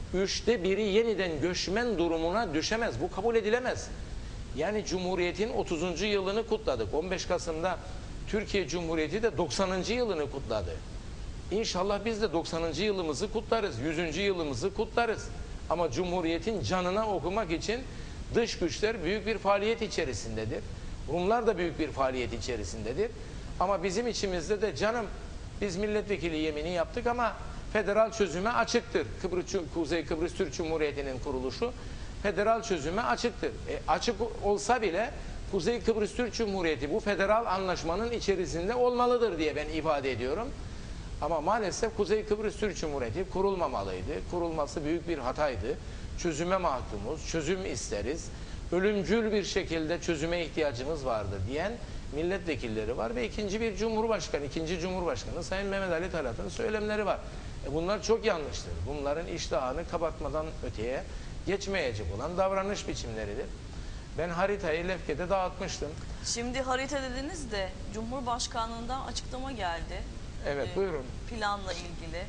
Speaker 2: 1/3'ü yeniden göçmen durumuna düşemez. Bu kabul edilemez. Yani Cumhuriyet'in 30. yılını kutladık. 15 Kasım'da Türkiye Cumhuriyeti de 90. yılını kutladı. İnşallah biz de 90. yılımızı kutlarız. 100. yılımızı kutlarız. Ama Cumhuriyet'in canına okumak için dış güçler büyük bir faaliyet içerisindedir. Rumlar da büyük bir faaliyet içerisindedir. Ama bizim içimizde de canım biz milletvekili yemini yaptık ama federal çözüme açıktır. Kuzey Kıbrıs Türk Cumhuriyeti'nin kuruluşu federal çözüme açıktır. Açık olsa bile Kuzey Kıbrıs Türk Cumhuriyeti bu federal anlaşmanın içerisinde olmalıdır diye ben ifade ediyorum. Ama maalesef Kuzey Kıbrıs Türk Cumhuriyeti kurulmamalıydı. Kurulması büyük bir hataydı. Çözüme mahkumuz, çözüm isteriz. Ölümcül bir şekilde çözüme ihtiyacımız vardır diyen milletvekilleri var ve ikinci Cumhurbaşkanı Sayın Mehmet Ali Talat'ın söylemleri var. Bunlar çok yanlıştır. Bunların iştahını kapatmadan öteye geçmeyecek olan davranış biçimleridir. Ben haritayı Lefke'de dağıtmıştım.
Speaker 3: Şimdi harita dediniz de Cumhurbaşkanlığından açıklama geldi.
Speaker 2: Evet buyurun.
Speaker 3: Planla ilgili.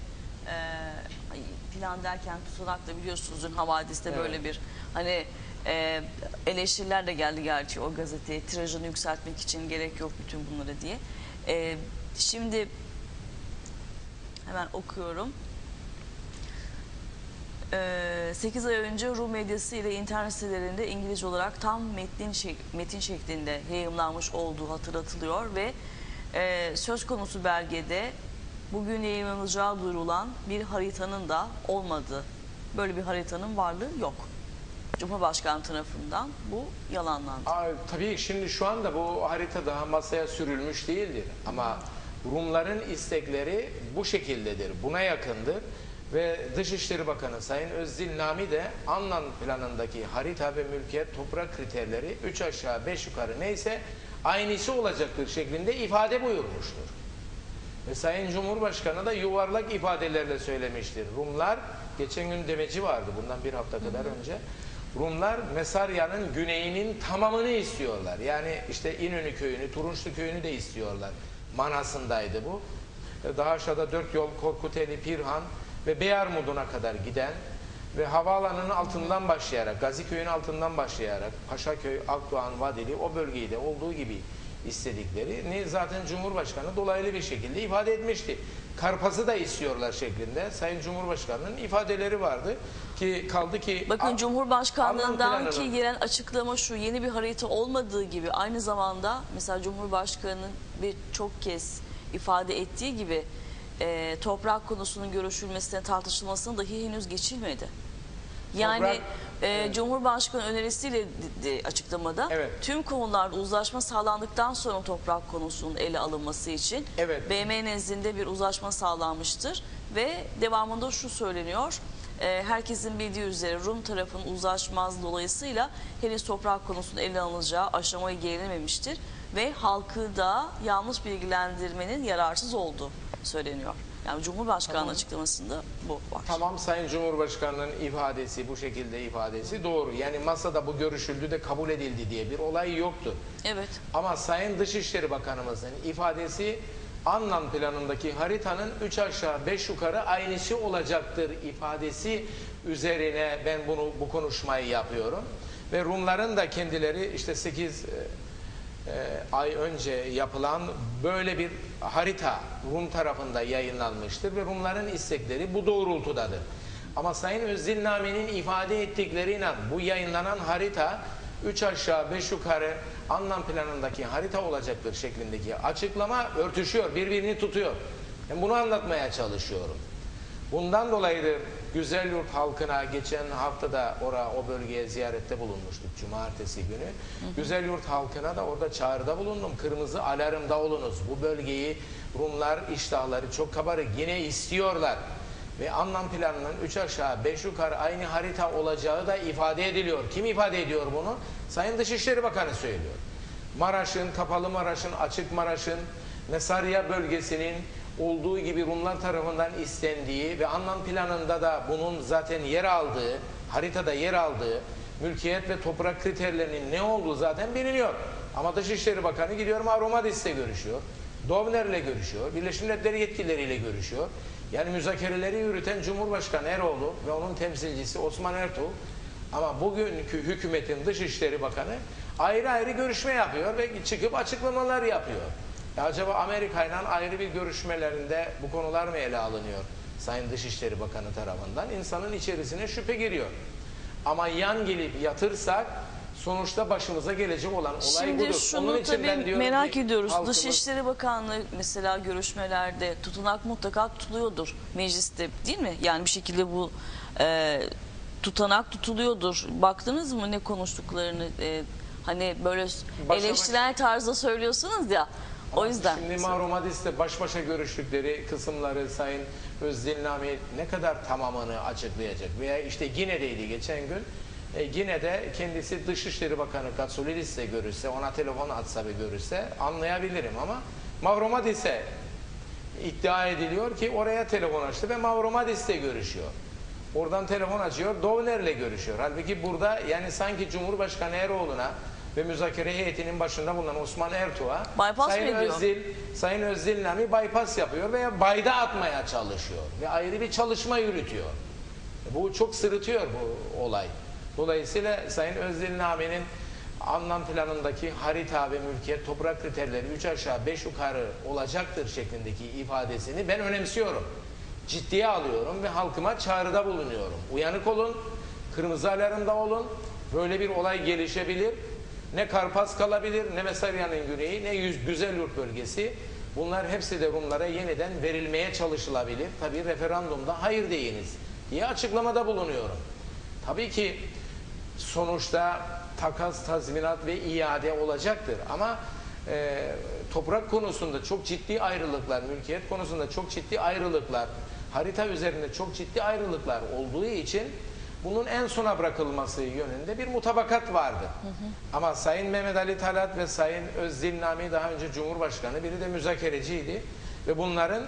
Speaker 3: Plan derken tutanakla biliyorsunuz dün havadiste evet. Böyle bir hani eleştiriler de geldi gerçi o gazeteye tirajını yükseltmek için gerek yok bütün bunlara diye. Şimdi hemen okuyorum. 8 ay önce Rum medyası ile internet sitelerinde İngilizce olarak tam metin şeklinde yayımlanmış olduğu hatırlatılıyor ve söz konusu belgede bugün yayınlanacağı duyurulan bir haritanın da olmadığı, böyle bir haritanın varlığı yok. Cumhurbaşkanı tarafından bu yalanlandı.
Speaker 2: Tabii şimdi şu anda bu harita daha masaya sürülmüş değildir. Ama Rumların istekleri bu şekildedir, buna yakındır. Ve Dışişleri Bakanı Sayın Özdil Nami de Annan planındaki harita ve mülkiyet toprak kriterleri 3 aşağı 5 yukarı neyse aynısı olacaktır şeklinde ifade buyurmuştur. Ve Sayın Cumhurbaşkanı da yuvarlak ifadelerle söylemiştir. Rumlar, geçen gün demeci vardı bundan bir hafta kadar önce, Rumlar Mesarya'nın güneyinin tamamını istiyorlar. Yani işte İnönü köyünü, Turunçlu köyünü de istiyorlar. Manasındaydı bu. Daha aşağıda 4 yol Korkuteli, Pirhan ve Beyarmudun'a kadar giden ve havaalanının altından başlayarak, Gaziköy'ün altından başlayarak Paşaköy, Akdoğan, Vadili o bölgeyi de olduğu gibi istediklerini zaten Cumhurbaşkanı dolaylı bir şekilde ifade etmişti. Karpaz'ı da istiyorlar şeklinde Sayın Cumhurbaşkanı'nın ifadeleri vardı ki kaldı ki...
Speaker 3: Bakın Cumhurbaşkanlığından ki gelen açıklama şu: yeni bir harita olmadığı gibi aynı zamanda mesela Cumhurbaşkanı'nın birçok kez ifade ettiği gibi toprak konusunun görüşülmesine, tartışılmasına dahi henüz geçilmedi. Yani Cumhurbaşkanı önerisiyle açıklamada tüm konularda uzlaşma sağlandıktan sonra toprak konusunun ele alınması için BM nezdinde bir uzlaşma sağlanmıştır ve devamında şu söyleniyor: herkesin bildiği üzere Rum tarafının uzlaşmaz dolayısıyla henüz toprak konusunun ele alınacağı aşamaya gelinememiştir ve halkı da yanlış bilgilendirmenin yararsız olduğu söyleniyor. Yani Cumhurbaşkanı açıklamasında bu var.
Speaker 2: Tamam, Sayın Cumhurbaşkanı'nın ifadesi, bu şekilde ifadesi doğru. Yani masada bu görüşüldü de kabul edildi diye bir olay yoktu.
Speaker 3: Evet.
Speaker 2: Ama Sayın Dışişleri Bakanımızın ifadesi Annan planındaki haritanın 3 aşağı 5 yukarı aynısı olacaktır ifadesi üzerine ben bu konuşmayı yapıyorum. Ve Rumların da kendileri işte 8 ay önce yapılan böyle bir harita Rum tarafında yayınlanmıştır ve Rumların istekleri bu doğrultudadır. Ama Sayın Özdil Nami'nin ifade ettikleriyle bu yayınlanan harita 3 aşağı 5 yukarı Annan planındaki harita olacaktır şeklindeki açıklama örtüşüyor, birbirini tutuyor. Ben bunu anlatmaya çalışıyorum. Bundan dolayıdır Güzelyurt halkına geçen hafta da o bölgeye ziyarette bulunmuştuk cumartesi günü. Güzelyurt halkına da orada çağrıda bulundum. Kırmızı alarmda olunuz. Bu bölgeyi Rumlar iştahları çok kabarık yine istiyorlar. Ve Annan planının 3 aşağı 5 yukarı aynı harita olacağı da ifade ediliyor. Kim ifade ediyor bunu? Sayın Dışişleri Bakanı söylüyor. Maraş'ın, Kapalı Maraş'ın, Açık Maraş'ın, Mesarya bölgesinin olduğu gibi Rumlar tarafından istendiği ve Annan planında da bunun zaten yer aldığı, haritada yer aldığı mülkiyet ve toprak kriterlerinin ne olduğu zaten biliniyor. Ama Dışişleri Bakanı gidiyor Mavromadis'le görüşüyor, Dovner'le görüşüyor, Birleşmiş Milletler yetkilileriyle görüşüyor. Yani müzakereleri yürüten Cumhurbaşkanı Eroğlu ve onun temsilcisi Osman Ertuğ, ama bugünkü hükümetin Dışişleri Bakanı ayrı ayrı görüşme yapıyor ve çıkıp açıklamalar yapıyor. Acaba Amerika ile ayrı bir görüşmelerinde bu konular mı ele alınıyor Sayın Dışişleri Bakanı tarafından? İnsanın içerisine şüphe giriyor. Ama yan gelip yatırsak sonuçta başımıza gelecek olan olay
Speaker 3: şimdi
Speaker 2: budur.
Speaker 3: Şunu
Speaker 2: onun için
Speaker 3: tabii
Speaker 2: ben diyorum
Speaker 3: merak ediyoruz.
Speaker 2: halkımız...
Speaker 3: Dışişleri Bakanlığı mesela görüşmelerde tutanak mutlaka tutuluyordur mecliste, değil mi? Yani bir şekilde bu tutanak tutuluyordur. Baktınız mı ne konuştuklarını? Hani böyle eleştirel tarzda söylüyorsunuz ya. O yüzden.
Speaker 2: Şimdi Mavromadis'te baş başa görüştükleri kısımları Sayın Özdil Nami ne kadar tamamını açıklayacak? Veya işte Gine'deydi geçen gün. Gine'de kendisi Dışişleri Bakanı Katsoulidis'le görüşse, ona telefon atsa ve görüşse anlayabilirim ama Mavromadis'e iddia ediliyor ki oraya telefon açtı ve Mavromadis'le görüşüyor. Oradan telefon açıyor, Dovner'le görüşüyor. Halbuki burada yani sanki Cumhurbaşkanı Eroğlu'na ve müzakere heyetinin başında bulunan Osman Ertuğ'a Sayın Özdil Nami bypass yapıyor veya bayda atmaya çalışıyor ve ayrı bir çalışma yürütüyor. Bu çok sırıtıyor bu olay. Dolayısıyla Sayın Özdil Nami'nin Annan planındaki harita ve mülkiyet toprak kriterleri 3 aşağı 5 yukarı olacaktır şeklindeki ifadesini ben önemsiyorum. ciddiye alıyorum ve halkıma çağrıda bulunuyorum. Uyanık olun, kırmızı alarmda olun. Böyle bir olay gelişebilir. Ne Karpas kalabilir, ne Mesarya'nın güneyi, ne Güzelyurt bölgesi. Bunlar hepsi de Rumlara yeniden verilmeye çalışılabilir. Tabii referandumda hayır deyiniz diye açıklamada bulunuyorum. Tabii ki sonuçta takas, tazminat ve iade olacaktır. Ama toprak konusunda çok ciddi ayrılıklar, mülkiyet konusunda çok ciddi ayrılıklar, harita üzerinde çok ciddi ayrılıklar olduğu için bunun en sona bırakılması yönünde bir mutabakat vardı. Ama Sayın Mehmet Ali Talat ve Sayın Özdil Nami daha önce Cumhurbaşkanı, biri de müzakereciydi. Ve bunların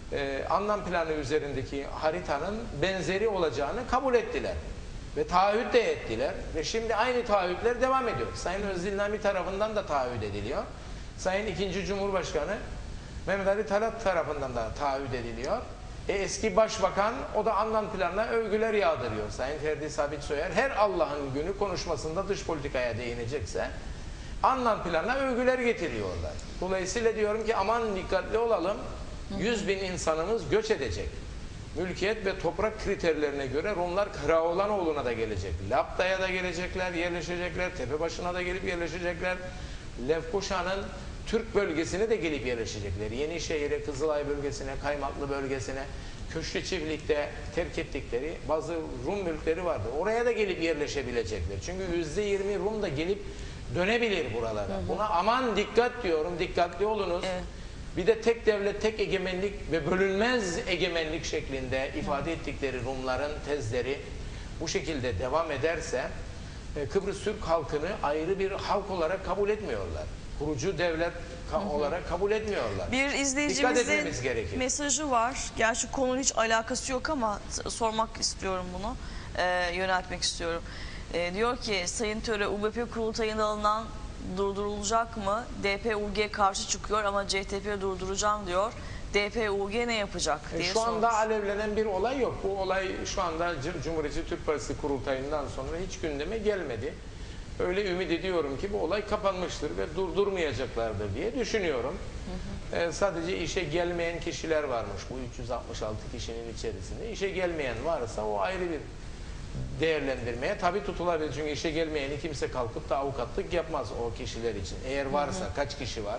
Speaker 2: anlam planı üzerindeki haritanın benzeri olacağını kabul ettiler. Ve taahhüt de ettiler. Ve şimdi aynı taahhütler devam ediyor. Sayın Özdil Nami tarafından da taahhüt ediliyor. Sayın 2. Cumhurbaşkanı Mehmet Ali Talat tarafından da taahhüt ediliyor. Eski başbakan o da anlam planına övgüler yağdırıyor. Sayın Ferdi Sabit Soyer her Allah'ın günü konuşmasında dış politikaya değinecekse anlam planına övgüler getiriyorlar. Dolayısıyla diyorum ki aman dikkatli olalım. 100.000 insanımız göç edecek. Mülkiyet ve toprak kriterlerine göre Rumlar Karaoğlanoğlu'na da gelecek. Lapta'ya da gelecekler, yerleşecekler. Tepebaşı'na da gelip yerleşecekler. Lefkoşa'nın Türk bölgesine de gelip yerleşecekler. Yenişehir'e, Kızılay bölgesine, Kaymaklı bölgesine, Köşkü Çiftlik'te terk ettikleri bazı Rum mülkleri vardı. Oraya da gelip yerleşebilecekler. Çünkü %20 Rum da gelip dönebilir buralara. Buna aman dikkat diyorum, dikkatli olunuz. Evet. Bir de tek devlet, tek egemenlik ve bölünmez egemenlik şeklinde ifade ettikleri Rumların tezleri bu şekilde devam ederse Kıbrıs Türk halkını ayrı bir halk olarak kabul etmiyorlar. Kurucu devlet olarak kabul etmiyorlar.
Speaker 3: Bir izleyicimizin mesajı var. Gerçi konunun hiç alakası yok ama sormak istiyorum bunu. Yöneltmek istiyorum. Diyor ki Sayın Töre UBP kurultayında alınan durdurulacak mı? DP-UG karşı çıkıyor ama CTP durduracağım diyor. DP-UG ne yapacak diye
Speaker 2: Şu anda alevlenen bir olay yok. Bu olay şu anda Cumhuriyetçi Türk Partisi kurultayından sonra hiç gündeme gelmedi. Öyle ümit ediyorum ki bu olay kapanmıştır ve durdurmayacaklardır diye düşünüyorum. Sadece işe gelmeyen kişiler varmış bu 366 kişinin içerisinde. İşe gelmeyen varsa o ayrı bir değerlendirmeye tabi tutulabilir. Çünkü işe gelmeyeni kimse kalkıp da avukatlık yapmaz o kişiler için. Eğer varsa kaç kişi var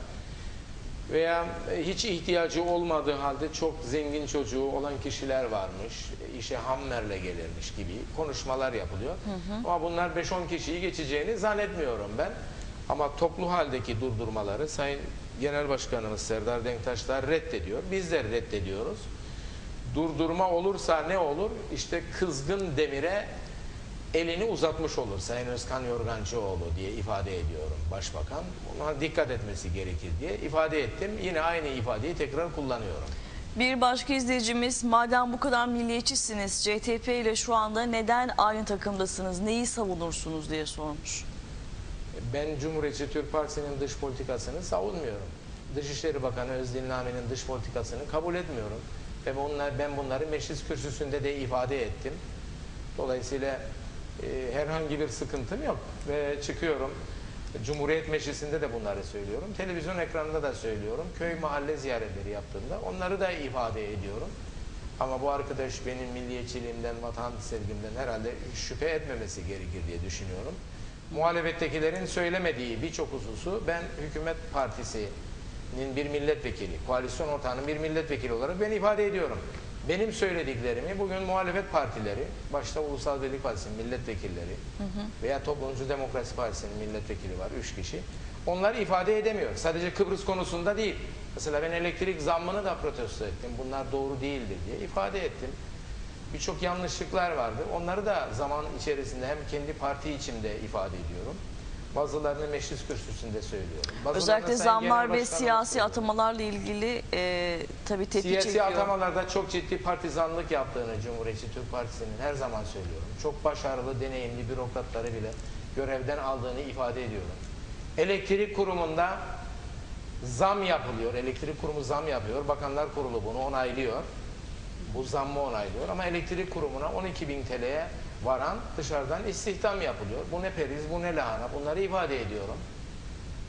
Speaker 2: veya hiç ihtiyacı olmadığı halde çok zengin çocuğu olan kişiler varmış. İşe hammerle gelirmiş gibi konuşmalar yapılıyor. Ama bunlar 5-10 kişiyi geçeceğini zannetmiyorum ben. Ama toplu haldeki durdurmaları Sayın Genel Başkanımız Serdar Denktaşlar reddediyor. Biz de reddediyoruz. Durdurma olursa ne olur? İşte kızgın demire elini uzatmış olur Sayın Özkan Yorgancıoğlu diye ifade ediyorum Başbakan. Ona dikkat etmesi gerekir diye ifade ettim. Yine aynı ifadeyi tekrar kullanıyorum.
Speaker 3: Bir başka izleyicimiz madem bu kadar milliyetçisiniz CTP ile şu anda neden aynı takımdasınız? Neyi savunursunuz diye sormuş.
Speaker 2: Ben Cumhuriyetçi Türk Partisi'nin dış politikasını savunmuyorum. Dışişleri Bakanı Özdil Nami'nin dış politikasını kabul etmiyorum. Ve ben bunları meclis kürsüsünde de ifade ettim. Dolayısıyla herhangi bir sıkıntım yok. Ve çıkıyorum. Cumhuriyet Meclisi'nde de bunları söylüyorum. Televizyon ekranında da söylüyorum. Köy mahalle ziyaretleri yaptığımda onları da ifade ediyorum. Ama bu arkadaş benim milliyetçiliğimden, vatan sevgimden herhalde şüphe etmemesi gerekir diye düşünüyorum. Muhalefettekilerin söylemediği birçok hususu ben hükümet partisinin bir milletvekili, koalisyon ortağının bir milletvekili olarak ben ifade ediyorum. Benim söylediklerimi bugün muhalefet partileri, başta Ulusal Birlik Partisi'nin milletvekilleri veya Toplumcu Demokrasi Partisi'nin milletvekili var, 3 kişi. Onlar ifade edemiyor. Sadece Kıbrıs konusunda değil. Mesela ben elektrik zammını da protesto ettim. Bunlar doğru değildir diye ifade ettim. Birçok yanlışlıklar vardı. Onları da zaman içerisinde hem kendi parti içimde ifade ediyorum. Bazılarını meclis kürsüsünde söylüyorum.
Speaker 3: Özellikle zamlar ve siyasi atamalarla ilgili tabii tepki çekiyor.
Speaker 2: Siyasi atamalarda çok ciddi partizanlık yaptığını Cumhuriyetçi Türk Partisi'nin her zaman söylüyorum. Çok başarılı, deneyimli bürokratları bile görevden aldığını ifade ediyorum. Elektrik kurumunda zam yapılıyor. Elektrik kurumu zam yapıyor. Bakanlar Kurulu bunu onaylıyor. Bu zammı onaylıyor. Ama elektrik kurumuna 12.000 TL'ye varan dışarıdan istihdam yapılıyor. Bu ne periz, bu ne lahana. Bunları ifade ediyorum.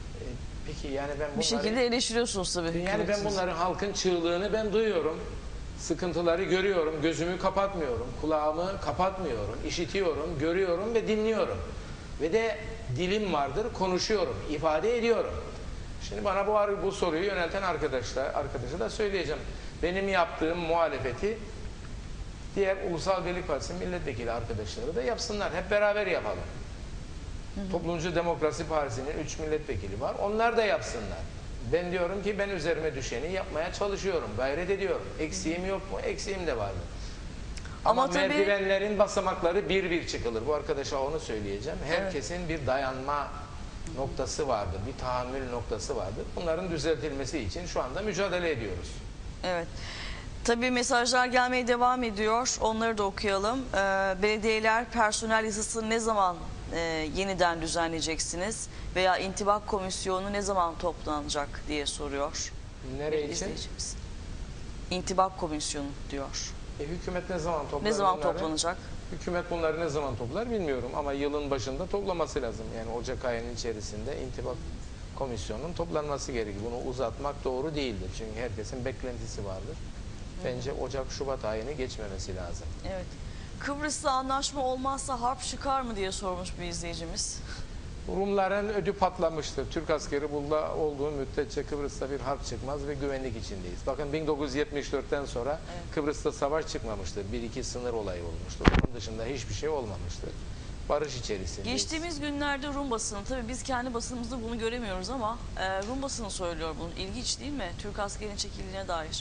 Speaker 2: Peki yani ben bunları...
Speaker 3: Bir şekilde eleştiriyorsunuz tabii.
Speaker 2: Yani ben bunların halkın çığlığını ben duyuyorum. Sıkıntıları görüyorum, gözümü kapatmıyorum, kulağımı kapatmıyorum, işitiyorum, görüyorum ve dinliyorum. Ve de dilim vardır, konuşuyorum, ifade ediyorum. Şimdi bana bu soruyu yönelten arkadaşa da söyleyeceğim. Benim yaptığım muhalefeti diğer Ulusal Birlik Partisi milletvekili arkadaşları da yapsınlar. Hep beraber yapalım. Toplumcu Demokrasi Partisi'nin 3 milletvekili var. Onlar da yapsınlar. Ben diyorum ki ben üzerime düşeni yapmaya çalışıyorum. Gayret ediyorum. Eksiğim yok mu? Eksiğim de vardı. Ama merdivenlerin basamakları bir bir çıkılır. Bu arkadaşa onu söyleyeceğim. Herkesin bir dayanma noktası vardır. Bir tahammül noktası vardır. Bunların düzeltilmesi için şu anda mücadele ediyoruz.
Speaker 3: Evet. Tabii mesajlar gelmeye devam ediyor. Onları da okuyalım. Belediyeler personel yasasını ne zaman yeniden düzenleyeceksiniz? Veya intibak komisyonu ne zaman toplanacak diye soruyor.
Speaker 2: Nereye için?
Speaker 3: İntibak komisyonu diyor.
Speaker 2: Hükümet ne zaman toplar?
Speaker 3: Ne zaman toplanacak?
Speaker 2: Hükümet bunları ne zaman toplar bilmiyorum ama yılın başında toplaması lazım. Yani Ocak ayının içerisinde intibak komisyonunun toplanması gerekir. Bunu uzatmak doğru değildir. Çünkü herkesin beklentisi vardır. Bence Ocak-Şubat ayını geçmemesi lazım.
Speaker 3: Evet. Kıbrıs'ta anlaşma olmazsa harp çıkar mı diye sormuş bir izleyicimiz.
Speaker 2: Rumların ödü patlamıştır. Türk askeri burada olduğu müddetçe Kıbrıs'ta bir harp çıkmaz ve güvenlik içindeyiz. Bakın 1974'ten sonra Kıbrıs'ta savaş çıkmamıştır. 1-2 sınır olayı olmuştur. Bunun dışında hiçbir şey olmamıştır. Barış içerisindeyiz.
Speaker 3: Geçtiğimiz günlerde Rum basını, tabii biz kendi basınımızda bunu göremiyoruz ama Rum basını söylüyor bunu. İlginç değil mi? Türk askerinin çekildiğine dair.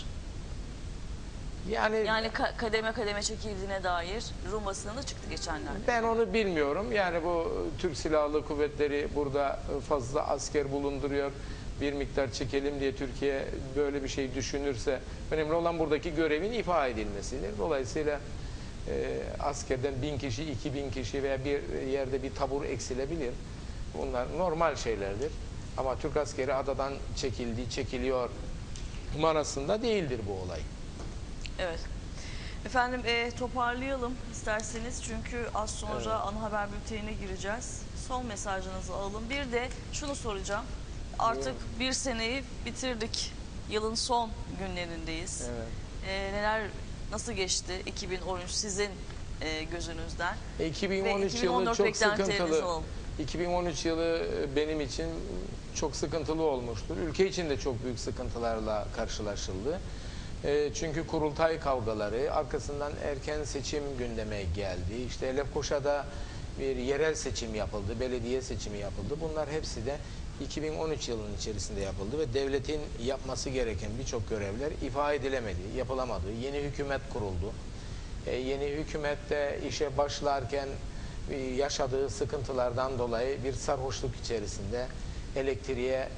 Speaker 3: Yani kademe kademe çekildiğine dair Rum basınında çıktı geçenlerde.
Speaker 2: Ben onu bilmiyorum. Yani bu Türk Silahlı Kuvvetleri burada fazla asker bulunduruyor. Bir miktar çekelim diye Türkiye böyle bir şey düşünürse önemli olan buradaki görevin ifa edilmesidir. Dolayısıyla askerden 1000 kişi, 2000 kişi veya bir yerde bir tabur eksilebilir. Bunlar normal şeylerdir. Ama Türk askeri adadan çekildi, çekiliyor manasında değildir bu olay.
Speaker 3: Evet. Efendim toparlayalım isterseniz çünkü az sonra ana haber bültenine gireceğiz. Son mesajınızı alalım. Bir de şunu soracağım. Artık bir seneyi bitirdik. Yılın son günlerindeyiz. Neler nasıl geçti 2013 sizin gözünüzden?
Speaker 2: 2013 yılı çok sıkıntılı. 2013 yılı benim için çok sıkıntılı olmuştur. Ülke için de çok büyük sıkıntılarla karşılaşıldı. Çünkü kurultay kavgaları, arkasından erken seçim gündeme geldi. İşte Lefkoşa'da bir yerel seçim yapıldı, belediye seçimi yapıldı. Bunlar hepsi de 2013 yılının içerisinde yapıldı ve devletin yapması gereken birçok görevler ifa edilemedi, yapılamadı. Yeni hükümet kuruldu. Yeni hükümette işe başlarken yaşadığı sıkıntılardan dolayı bir sarhoşluk içerisinde elektriğe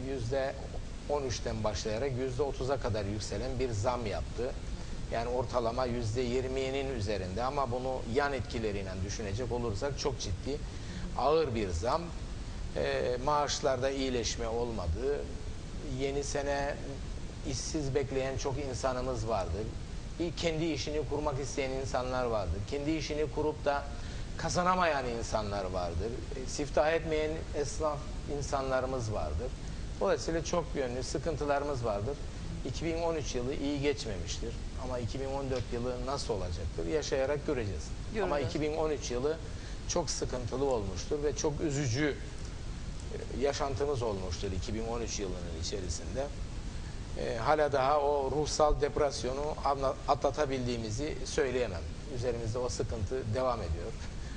Speaker 2: %13'ten başlayarak %30'a kadar yükselen bir zam yaptı. Yani ortalama %20'nin üzerinde ama bunu yan etkileriyle düşünecek olursak çok ciddi, ağır bir zam. Maaşlarda iyileşme olmadı. Yeni sene işsiz bekleyen çok insanımız vardır. Kendi işini kurmak isteyen insanlar vardır. Kendi işini kurup da kazanamayan insanlar vardır. Siftah etmeyen esnaf insanlarımız vardır. Dolayısıyla çok yönlü sıkıntılarımız vardır. 2013 yılı iyi geçmemiştir. Ama 2014 yılı nasıl olacaktır? Yaşayarak göreceğiz. Ama 2013 yılı çok sıkıntılı olmuştur ve çok üzücü yaşantımız olmuştur 2013 yılının içerisinde. Hala daha o ruhsal depresyonu atlatabildiğimizi söyleyemem. Üzerimizde o sıkıntı devam ediyor.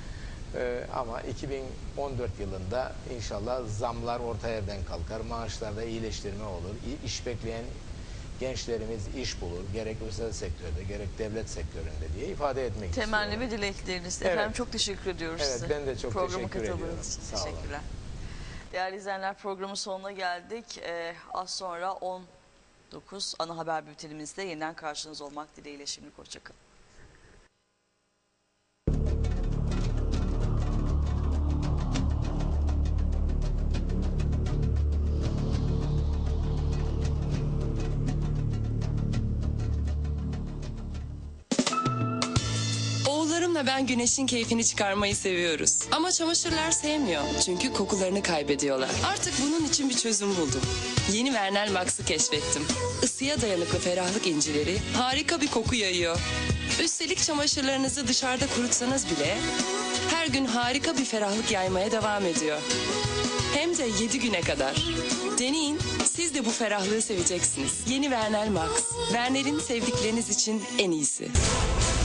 Speaker 2: Ama 2014 yılında inşallah zamlar orta yerden kalkar, maaşlarda iyileştirme olur, iş bekleyen gençlerimiz iş bulur, gerek özel sektörde gerek devlet sektöründe diye ifade etmek istiyorum.
Speaker 3: Temenni ve dilekleriniz. Evet. Efendim çok teşekkür ediyoruz size.
Speaker 2: Evet, ben de çok teşekkür ediyorum.
Speaker 3: Sağ olun. Teşekkürler. Değerli izleyenler, programın sonuna geldik. Az sonra 19 ana haber bültenimizde yeniden karşınızda olmak dileğiyle şimdilik hoşçakalın.
Speaker 4: Oğullarımla ben güneşin keyfini çıkarmayı seviyoruz. Ama çamaşırlar sevmiyor. Çünkü kokularını kaybediyorlar. Artık bunun için bir çözüm buldum. Yeni Vernel Max'ı keşfettim. Isıya dayanıklı ferahlık incileri harika bir koku yayıyor. Üstelik çamaşırlarınızı dışarıda kurutsanız bile her gün harika bir ferahlık yaymaya devam ediyor. Hem de 7 güne kadar. Deneyin, siz de bu ferahlığı seveceksiniz. Yeni Vernel Max. Vernel'in sevdikleriniz için en iyisi.